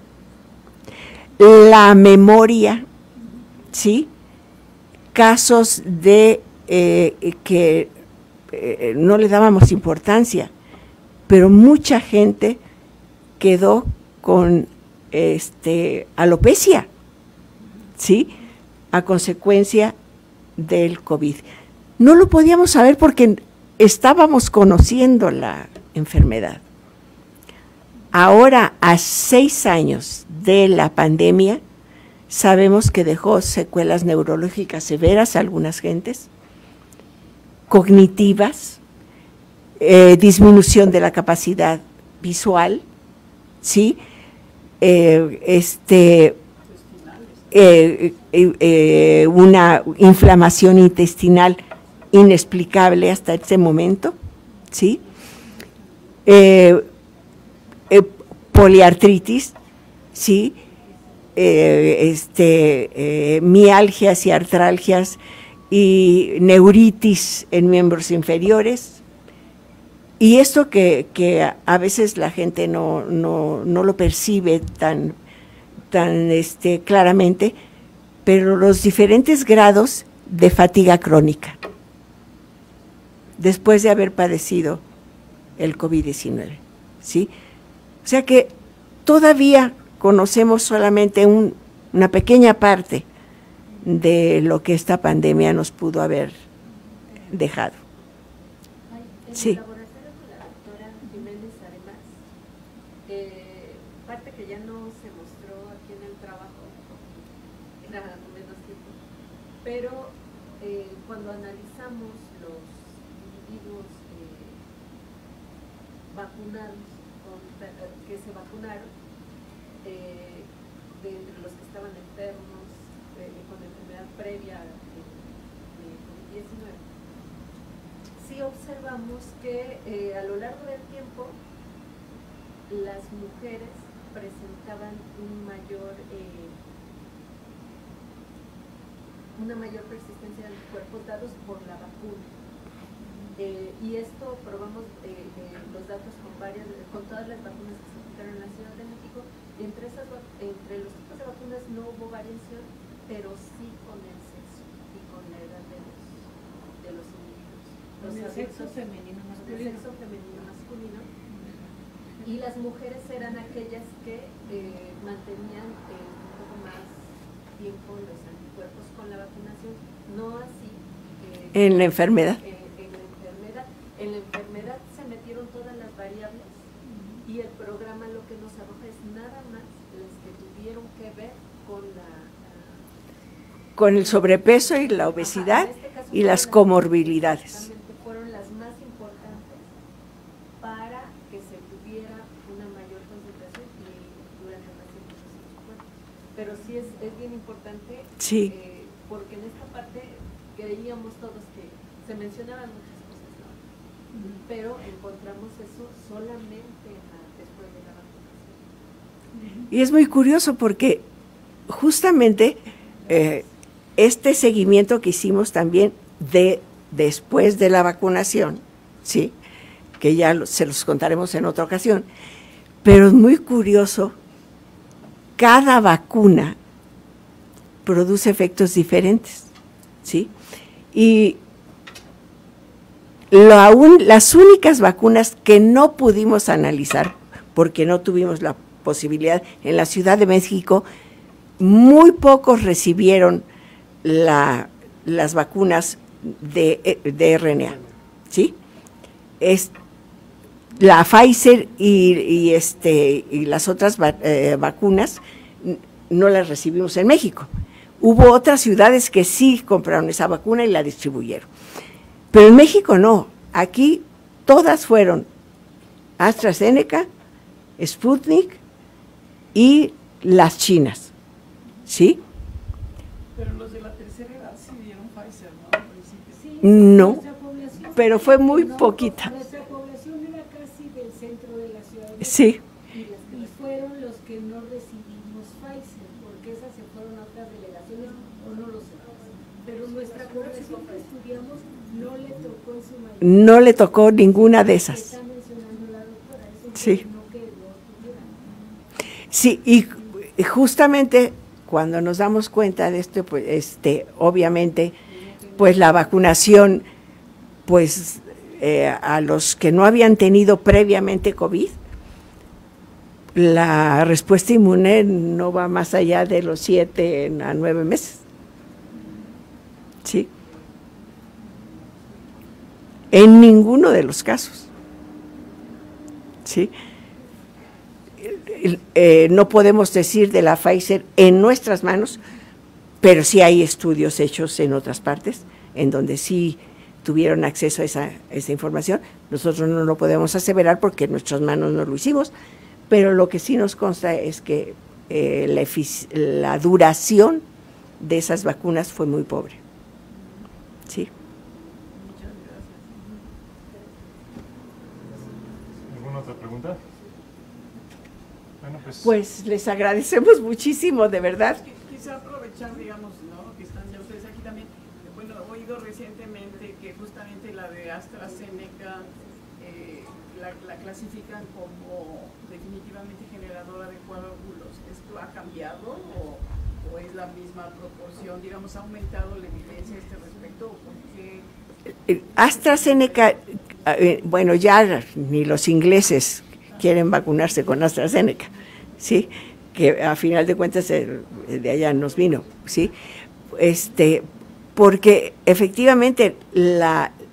la memoria, ¿sí? Casos de eh, que eh, no le dábamos importancia, pero mucha gente quedó con este, alopecia, ¿sí?, a consecuencia del COVID. No lo podíamos saber porque estábamos conociendo la enfermedad. Ahora, a seis años de la pandemia, sabemos que dejó secuelas neurológicas severas a algunas gentes, cognitivas, eh, disminución de la capacidad visual, ¿sí?, eh, este, eh, eh, eh, una inflamación intestinal inexplicable hasta ese momento, ¿sí?, eh, eh, poliartritis, ¿sí?, eh, este, eh, mialgias y artralgias y neuritis en miembros inferiores, y esto que, que a veces la gente no, no, no lo percibe tan, tan este, claramente, pero los diferentes grados de fatiga crónica después de haber padecido el COVID diecinueve, ¿sí? O sea que todavía conocemos solamente un, una pequeña parte de lo que esta pandemia nos pudo haber dejado. Sí. En el laboratorio con la doctora Jiménez, además, eh, parte que ya no se mostró aquí en el trabajo, era menos tiempo, pero eh, cuando analizamos los individuos eh, vacunados, con, que se vacunaron, eh, de entre los que estaban enfermos, eh, con enfermedad previa de, de COVID diecinueve, sí observamos que eh, a lo largo del tiempo las mujeres presentaban un mayor, eh, una mayor persistencia de anticuerpos dados por la vacuna. Eh, y esto probamos eh, eh, los datos con varias, con todas las vacunas que se aplicaron en la Ciudad de México. Entre, esas, entre los tipos de vacunas no hubo variación, pero sí con el sexo y con la edad de los, de los individuos. Los el sexo femenino masculino. El sexo femenino masculino. Y las mujeres eran aquellas que eh, mantenían eh, un poco más tiempo los anticuerpos con la vacunación, no así. Eh, en la enfermedad. Eh, en la enfermedad. En la enfermedad se metieron todas las variables y el programa lo que nos arroja es nada más las que tuvieron que ver con la... la con el sobrepeso y la obesidad. Ajá, en este caso y las las, comorbilidades. Fueron las más importantes para que se tuviera una mayor concentración y durante más tiempo se anticuerpos. Pero sí es, es bien importante, Sí. eh, porque en esta parte creíamos todos que se mencionaban muchas cosas, ¿no? Uh-huh. Pero encontramos eso solamente a, después de la vacunación. Y es muy curioso porque justamente eh, este seguimiento que hicimos también de después de la vacunación, sí, que ya lo, se los contaremos en otra ocasión, pero es muy curioso, cada vacuna produce efectos diferentes, sí, y la un, las únicas vacunas que no pudimos analizar, porque no tuvimos la posibilidad, en la Ciudad de México, muy pocos recibieron la, las vacunas de, de R N A, ¿sí? Es, la Pfizer y, y, este, y las otras va, eh, vacunas no las recibimos en México. Hubo otras ciudades que sí compraron esa vacuna y la distribuyeron. Pero en México no. Aquí todas fueron AstraZeneca, Sputnik y las chinas, ¿sí? Pero los de la tercera edad sí dieron Pfizer, ¿no? Al principio. Sí, No, población, pero fue muy no, poquita. Nuestra población era casi del centro de la ciudad de México. Sí. Y, y fueron los que no recibimos Pfizer, porque esas se fueron a otras delegaciones, o no lo sé. Pero nuestra población que estudiamos no le tocó en su mayoría. No le tocó ninguna de esas. Está mencionando la doctora, eso Sí. no que lo tuvieran. Sí, y justamente cuando nos damos cuenta de esto, pues, este, obviamente, pues la vacunación, pues, eh, a los que no habían tenido previamente COVID, la respuesta inmune no va más allá de los siete a nueve meses. Sí. En ninguno de los casos. Sí. Eh, no podemos decir de la Pfizer en nuestras manos, pero sí hay estudios hechos en otras partes, en donde sí tuvieron acceso a esa, a esa información. Nosotros no lo podemos aseverar porque en nuestras manos no lo hicimos, pero lo que sí nos consta es que eh, la, la duración de esas vacunas fue muy pobre. Sí. ¿Alguna otra pregunta? Bueno, pues, pues les agradecemos muchísimo, de verdad. Quizá aprovechar, digamos, ¿no? Que están ya ustedes aquí también. Bueno, he oído recientemente que justamente la de AstraZeneca eh, la, la clasifican como definitivamente generadora de coágulos. ¿Esto ha cambiado o, o es la misma proporción? Digamos, ¿ha aumentado la evidencia a este respecto? ¿O por qué? AstraZeneca, eh, bueno, ya ni los ingleses quieren vacunarse con AstraZeneca, ¿sí? Que a final de cuentas eh, de allá nos vino, ¿sí? Este, porque efectivamente la,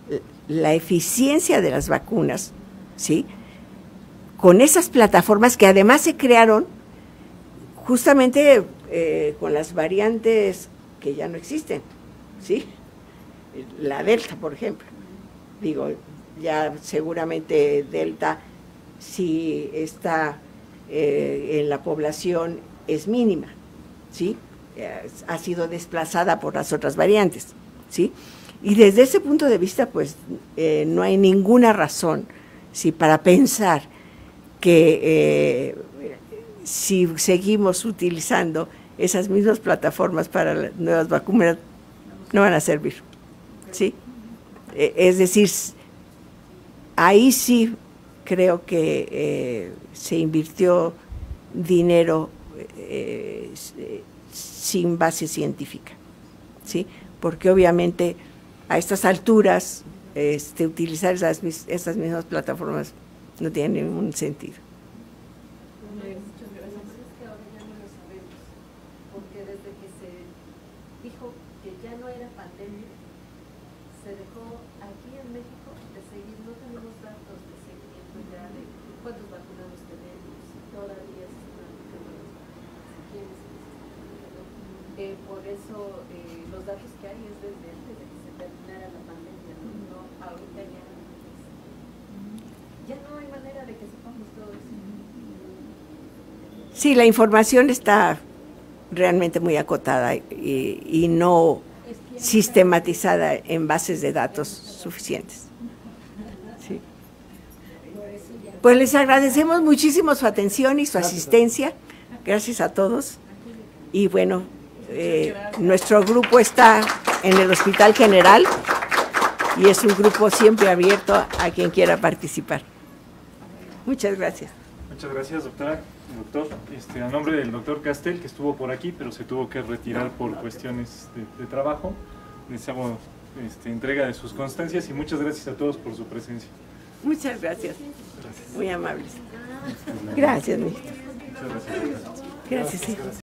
la eficiencia de las vacunas, ¿sí?, con esas plataformas que además se crearon justamente eh, con las variantes que ya no existen, ¿sí? La Delta, por ejemplo. Digo, ya seguramente Delta, si está eh, en la población, es mínima, ¿sí? Eh, ha sido desplazada por las otras variantes, ¿sí? Y desde ese punto de vista, pues, eh, no hay ninguna razón, ¿sí?, para pensar que eh, si seguimos utilizando esas mismas plataformas para las nuevas vacunas, no van a servir, ¿sí? Eh, es decir, ahí sí creo que eh, se invirtió dinero eh, sin base científica, ¿sí? Porque obviamente a estas alturas este, utilizar esas, esas mismas plataformas no tiene ningún sentido. Muchas gracias. Es que ahora ya no lo sabemos, porque desde que se dijo que ya no era pandemia, se dejó aquí en México de seguir, no tenemos datos de seguimiento ya de cuántos vacunados tenemos, si todavía se están aplicando las vacunas, quiénes se están aplicando. Eh, por eso eh, los datos que hay es desde antes de que se terminara la pandemia, no, no ahorita ya. Ya no hay manera de que sepamos todo eso. Sí, la información está realmente muy acotada y, y no sistematizada en bases de datos suficientes. Sí. Pues les agradecemos muchísimo su atención y su asistencia. Gracias a todos. Y bueno, eh, nuestro grupo está en el Hospital General y es un grupo siempre abierto a quien quiera participar. Muchas gracias. Muchas gracias, doctora. Doctor, este, a nombre del doctor Castel, que estuvo por aquí, pero se tuvo que retirar por cuestiones de, de trabajo, les hago este, entrega de sus constancias y muchas gracias a todos por su presencia. Muchas gracias. Gracias. Muy amables. Gracias, mi. Muchas gracias. Gracias, hijo.